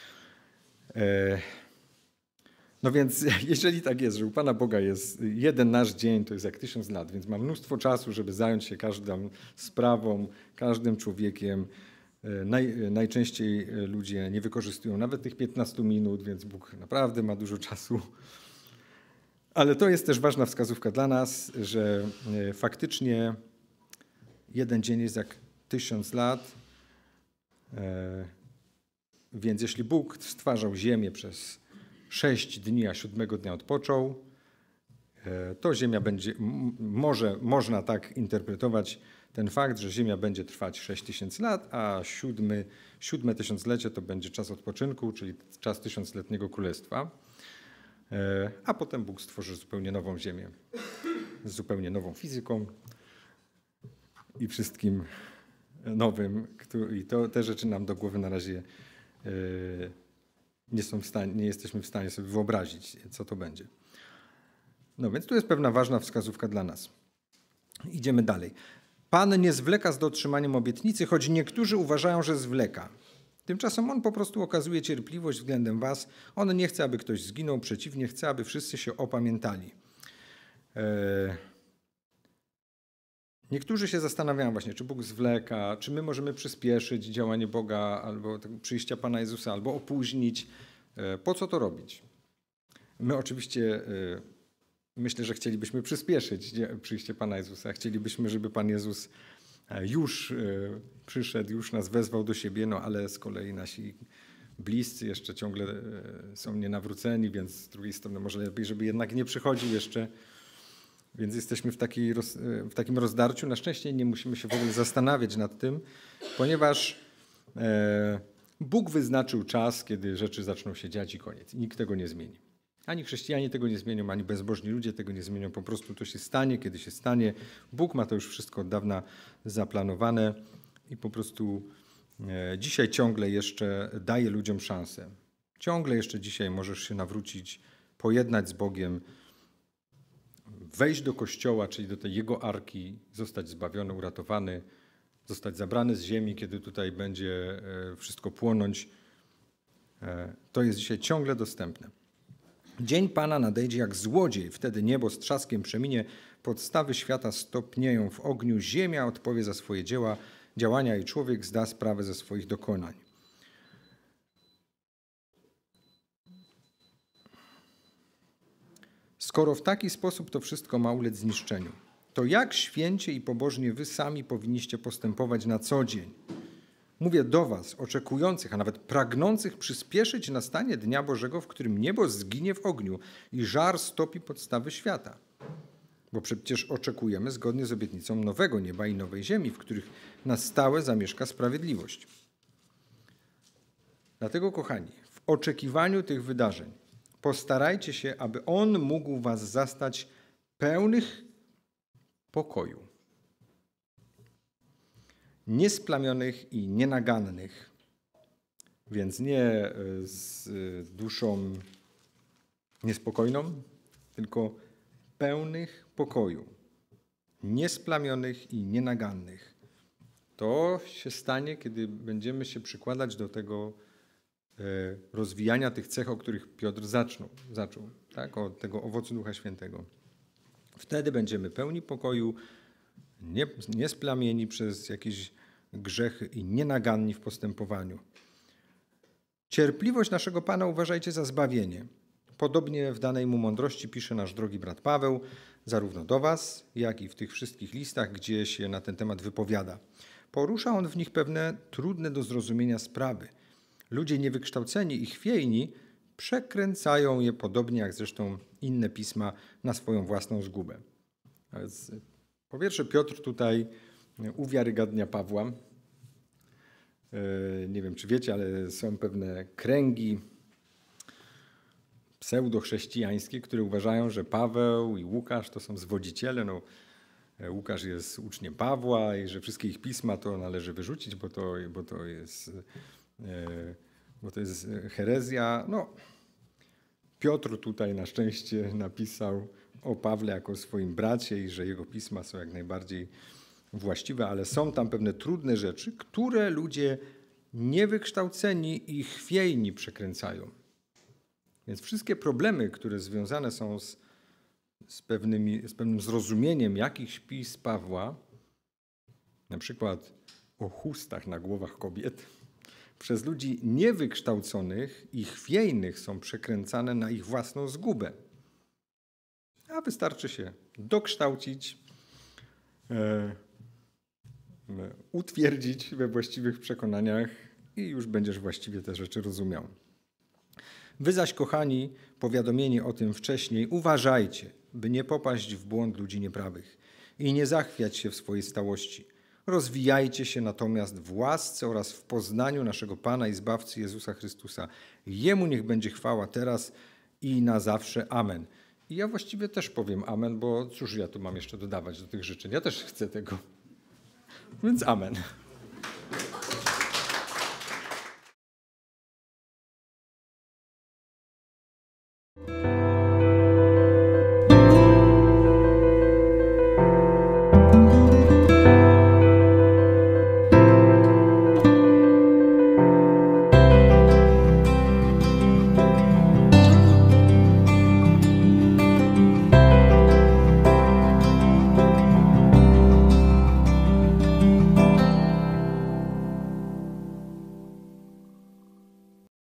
No więc jeżeli tak jest, że u Pana Boga jest jeden nasz dzień, to jest jak 1000 lat, więc ma mnóstwo czasu, żeby zająć się każdą sprawą, każdym człowiekiem. Najczęściej ludzie nie wykorzystują nawet tych 15 minut, więc Bóg naprawdę ma dużo czasu. Ale to jest też ważna wskazówka dla nas, że faktycznie jeden dzień jest jak 1000 lat. Więc jeśli Bóg stwarzał ziemię przez 6 dni, a 7 dnia odpoczął, to ziemia będzie, można tak interpretować ten fakt, że ziemia będzie trwać 6000 lat, a 7 tysiąclecie to będzie czas odpoczynku, czyli czas 1000-letniego królestwa. A potem Bóg stworzy zupełnie nową ziemię, z zupełnie nową fizyką i wszystkim nowym. I te rzeczy nam do głowy na razie nie jesteśmy w stanie sobie wyobrazić, co to będzie. No więc tu jest pewna ważna wskazówka dla nas. Idziemy dalej. Pan nie zwleka z dotrzymaniem obietnicy, choć niektórzy uważają, że zwleka. Tymczasem On po prostu okazuje cierpliwość względem was. On nie chce, aby ktoś zginął, przeciwnie, chce, aby wszyscy się opamiętali. Niektórzy się zastanawiają właśnie, czy Bóg zwleka, czy my możemy przyspieszyć działanie Boga, albo przyjścia Pana Jezusa, albo opóźnić. Po co to robić? My oczywiście myślę, że chcielibyśmy przyspieszyć przyjście Pana Jezusa. Chcielibyśmy, żeby Pan Jezus już przyszedł, już nas wezwał do siebie, no ale z kolei nasi bliscy jeszcze ciągle są nienawróceni, więc z drugiej strony może lepiej, żeby jednak nie przychodził jeszcze. Więc jesteśmy w takim rozdarciu. Na szczęście nie musimy się w ogóle zastanawiać nad tym, ponieważ Bóg wyznaczył czas, kiedy rzeczy zaczną się dziać i koniec. I nikt tego nie zmieni. Ani chrześcijanie tego nie zmienią, ani bezbożni ludzie tego nie zmienią. Po prostu to się stanie, kiedy się stanie. Bóg ma to już wszystko od dawna zaplanowane i po prostu dzisiaj ciągle jeszcze daje ludziom szansę. Ciągle jeszcze dzisiaj możesz się nawrócić, pojednać z Bogiem, wejść do Kościoła, czyli do tej Jego arki, zostać zbawiony, uratowany, zostać zabrany z ziemi, kiedy tutaj będzie wszystko płonąć. To jest dzisiaj ciągle dostępne. Dzień Pana nadejdzie jak złodziej, wtedy niebo z trzaskiem przeminie, podstawy świata stopnieją w ogniu, ziemia odpowie za swoje działania i człowiek zda sprawę ze swoich dokonań. Skoro w taki sposób to wszystko ma ulec zniszczeniu, to jak święcie i pobożnie wy sami powinniście postępować na co dzień? Mówię do was, oczekujących, a nawet pragnących przyspieszyć nastanie Dnia Bożego, w którym niebo zginie w ogniu i żar stopi podstawy świata. Bo przecież oczekujemy, zgodnie z obietnicą, nowego nieba i nowej ziemi, w których na stałe zamieszka sprawiedliwość. Dlatego, kochani, w oczekiwaniu tych wydarzeń postarajcie się, aby On mógł was zastać pełnych pokoju, niesplamionych i nienagannych, więc nie z duszą niespokojną, tylko pełnych pokoju, niesplamionych i nienagannych. To się stanie, kiedy będziemy się przykładać do tego rozwijania tych cech, o których Piotr zaczął, tak? Od tego owocu Ducha Świętego. Wtedy będziemy pełni pokoju, niesplamieni przez jakieś grzechy i nienaganni w postępowaniu. Cierpliwość naszego Pana uważajcie za zbawienie. Podobnie w danej mu mądrości pisze nasz drogi brat Paweł, zarówno do was, jak i w tych wszystkich listach, gdzie się na ten temat wypowiada. Porusza on w nich pewne trudne do zrozumienia sprawy. Ludzie niewykształceni i chwiejni przekręcają je, podobnie jak zresztą inne pisma, na swoją własną zgubę. Więc, po pierwsze, Piotr tutaj uwiarygadnia Pawła. Nie wiem, czy wiecie, ale są pewne kręgi pseudochrześcijańskie, które uważają, że Paweł i Łukasz to są zwodziciele. No, Łukasz jest uczniem Pawła i że wszystkie ich pisma to należy wyrzucić, bo to jest herezja. No, Piotr tutaj na szczęście napisał o Pawle jako o swoim bracie i że jego pisma są jak najbardziej właściwe, ale są tam pewne trudne rzeczy, które ludzie niewykształceni i chwiejni przekręcają. Więc wszystkie problemy, które związane są z pewnym zrozumieniem jakichś pism Pawła, na przykład o chustach na głowach kobiet, przez ludzi niewykształconych i chwiejnych są przekręcane na ich własną zgubę. A wystarczy się dokształcić, utwierdzić we właściwych przekonaniach i już będziesz właściwie te rzeczy rozumiał. Wy zaś, kochani, powiadomieni o tym wcześniej, uważajcie, by nie popaść w błąd ludzi nieprawych i nie zachwiać się w swojej stałości. Rozwijajcie się natomiast w łasce oraz w poznaniu naszego Pana i Zbawcy Jezusa Chrystusa. Jemu niech będzie chwała teraz i na zawsze. Amen. I ja właściwie też powiem amen, bo cóż ja tu mam jeszcze dodawać do tych życzeń? Ja też chcę tego. Więc amen.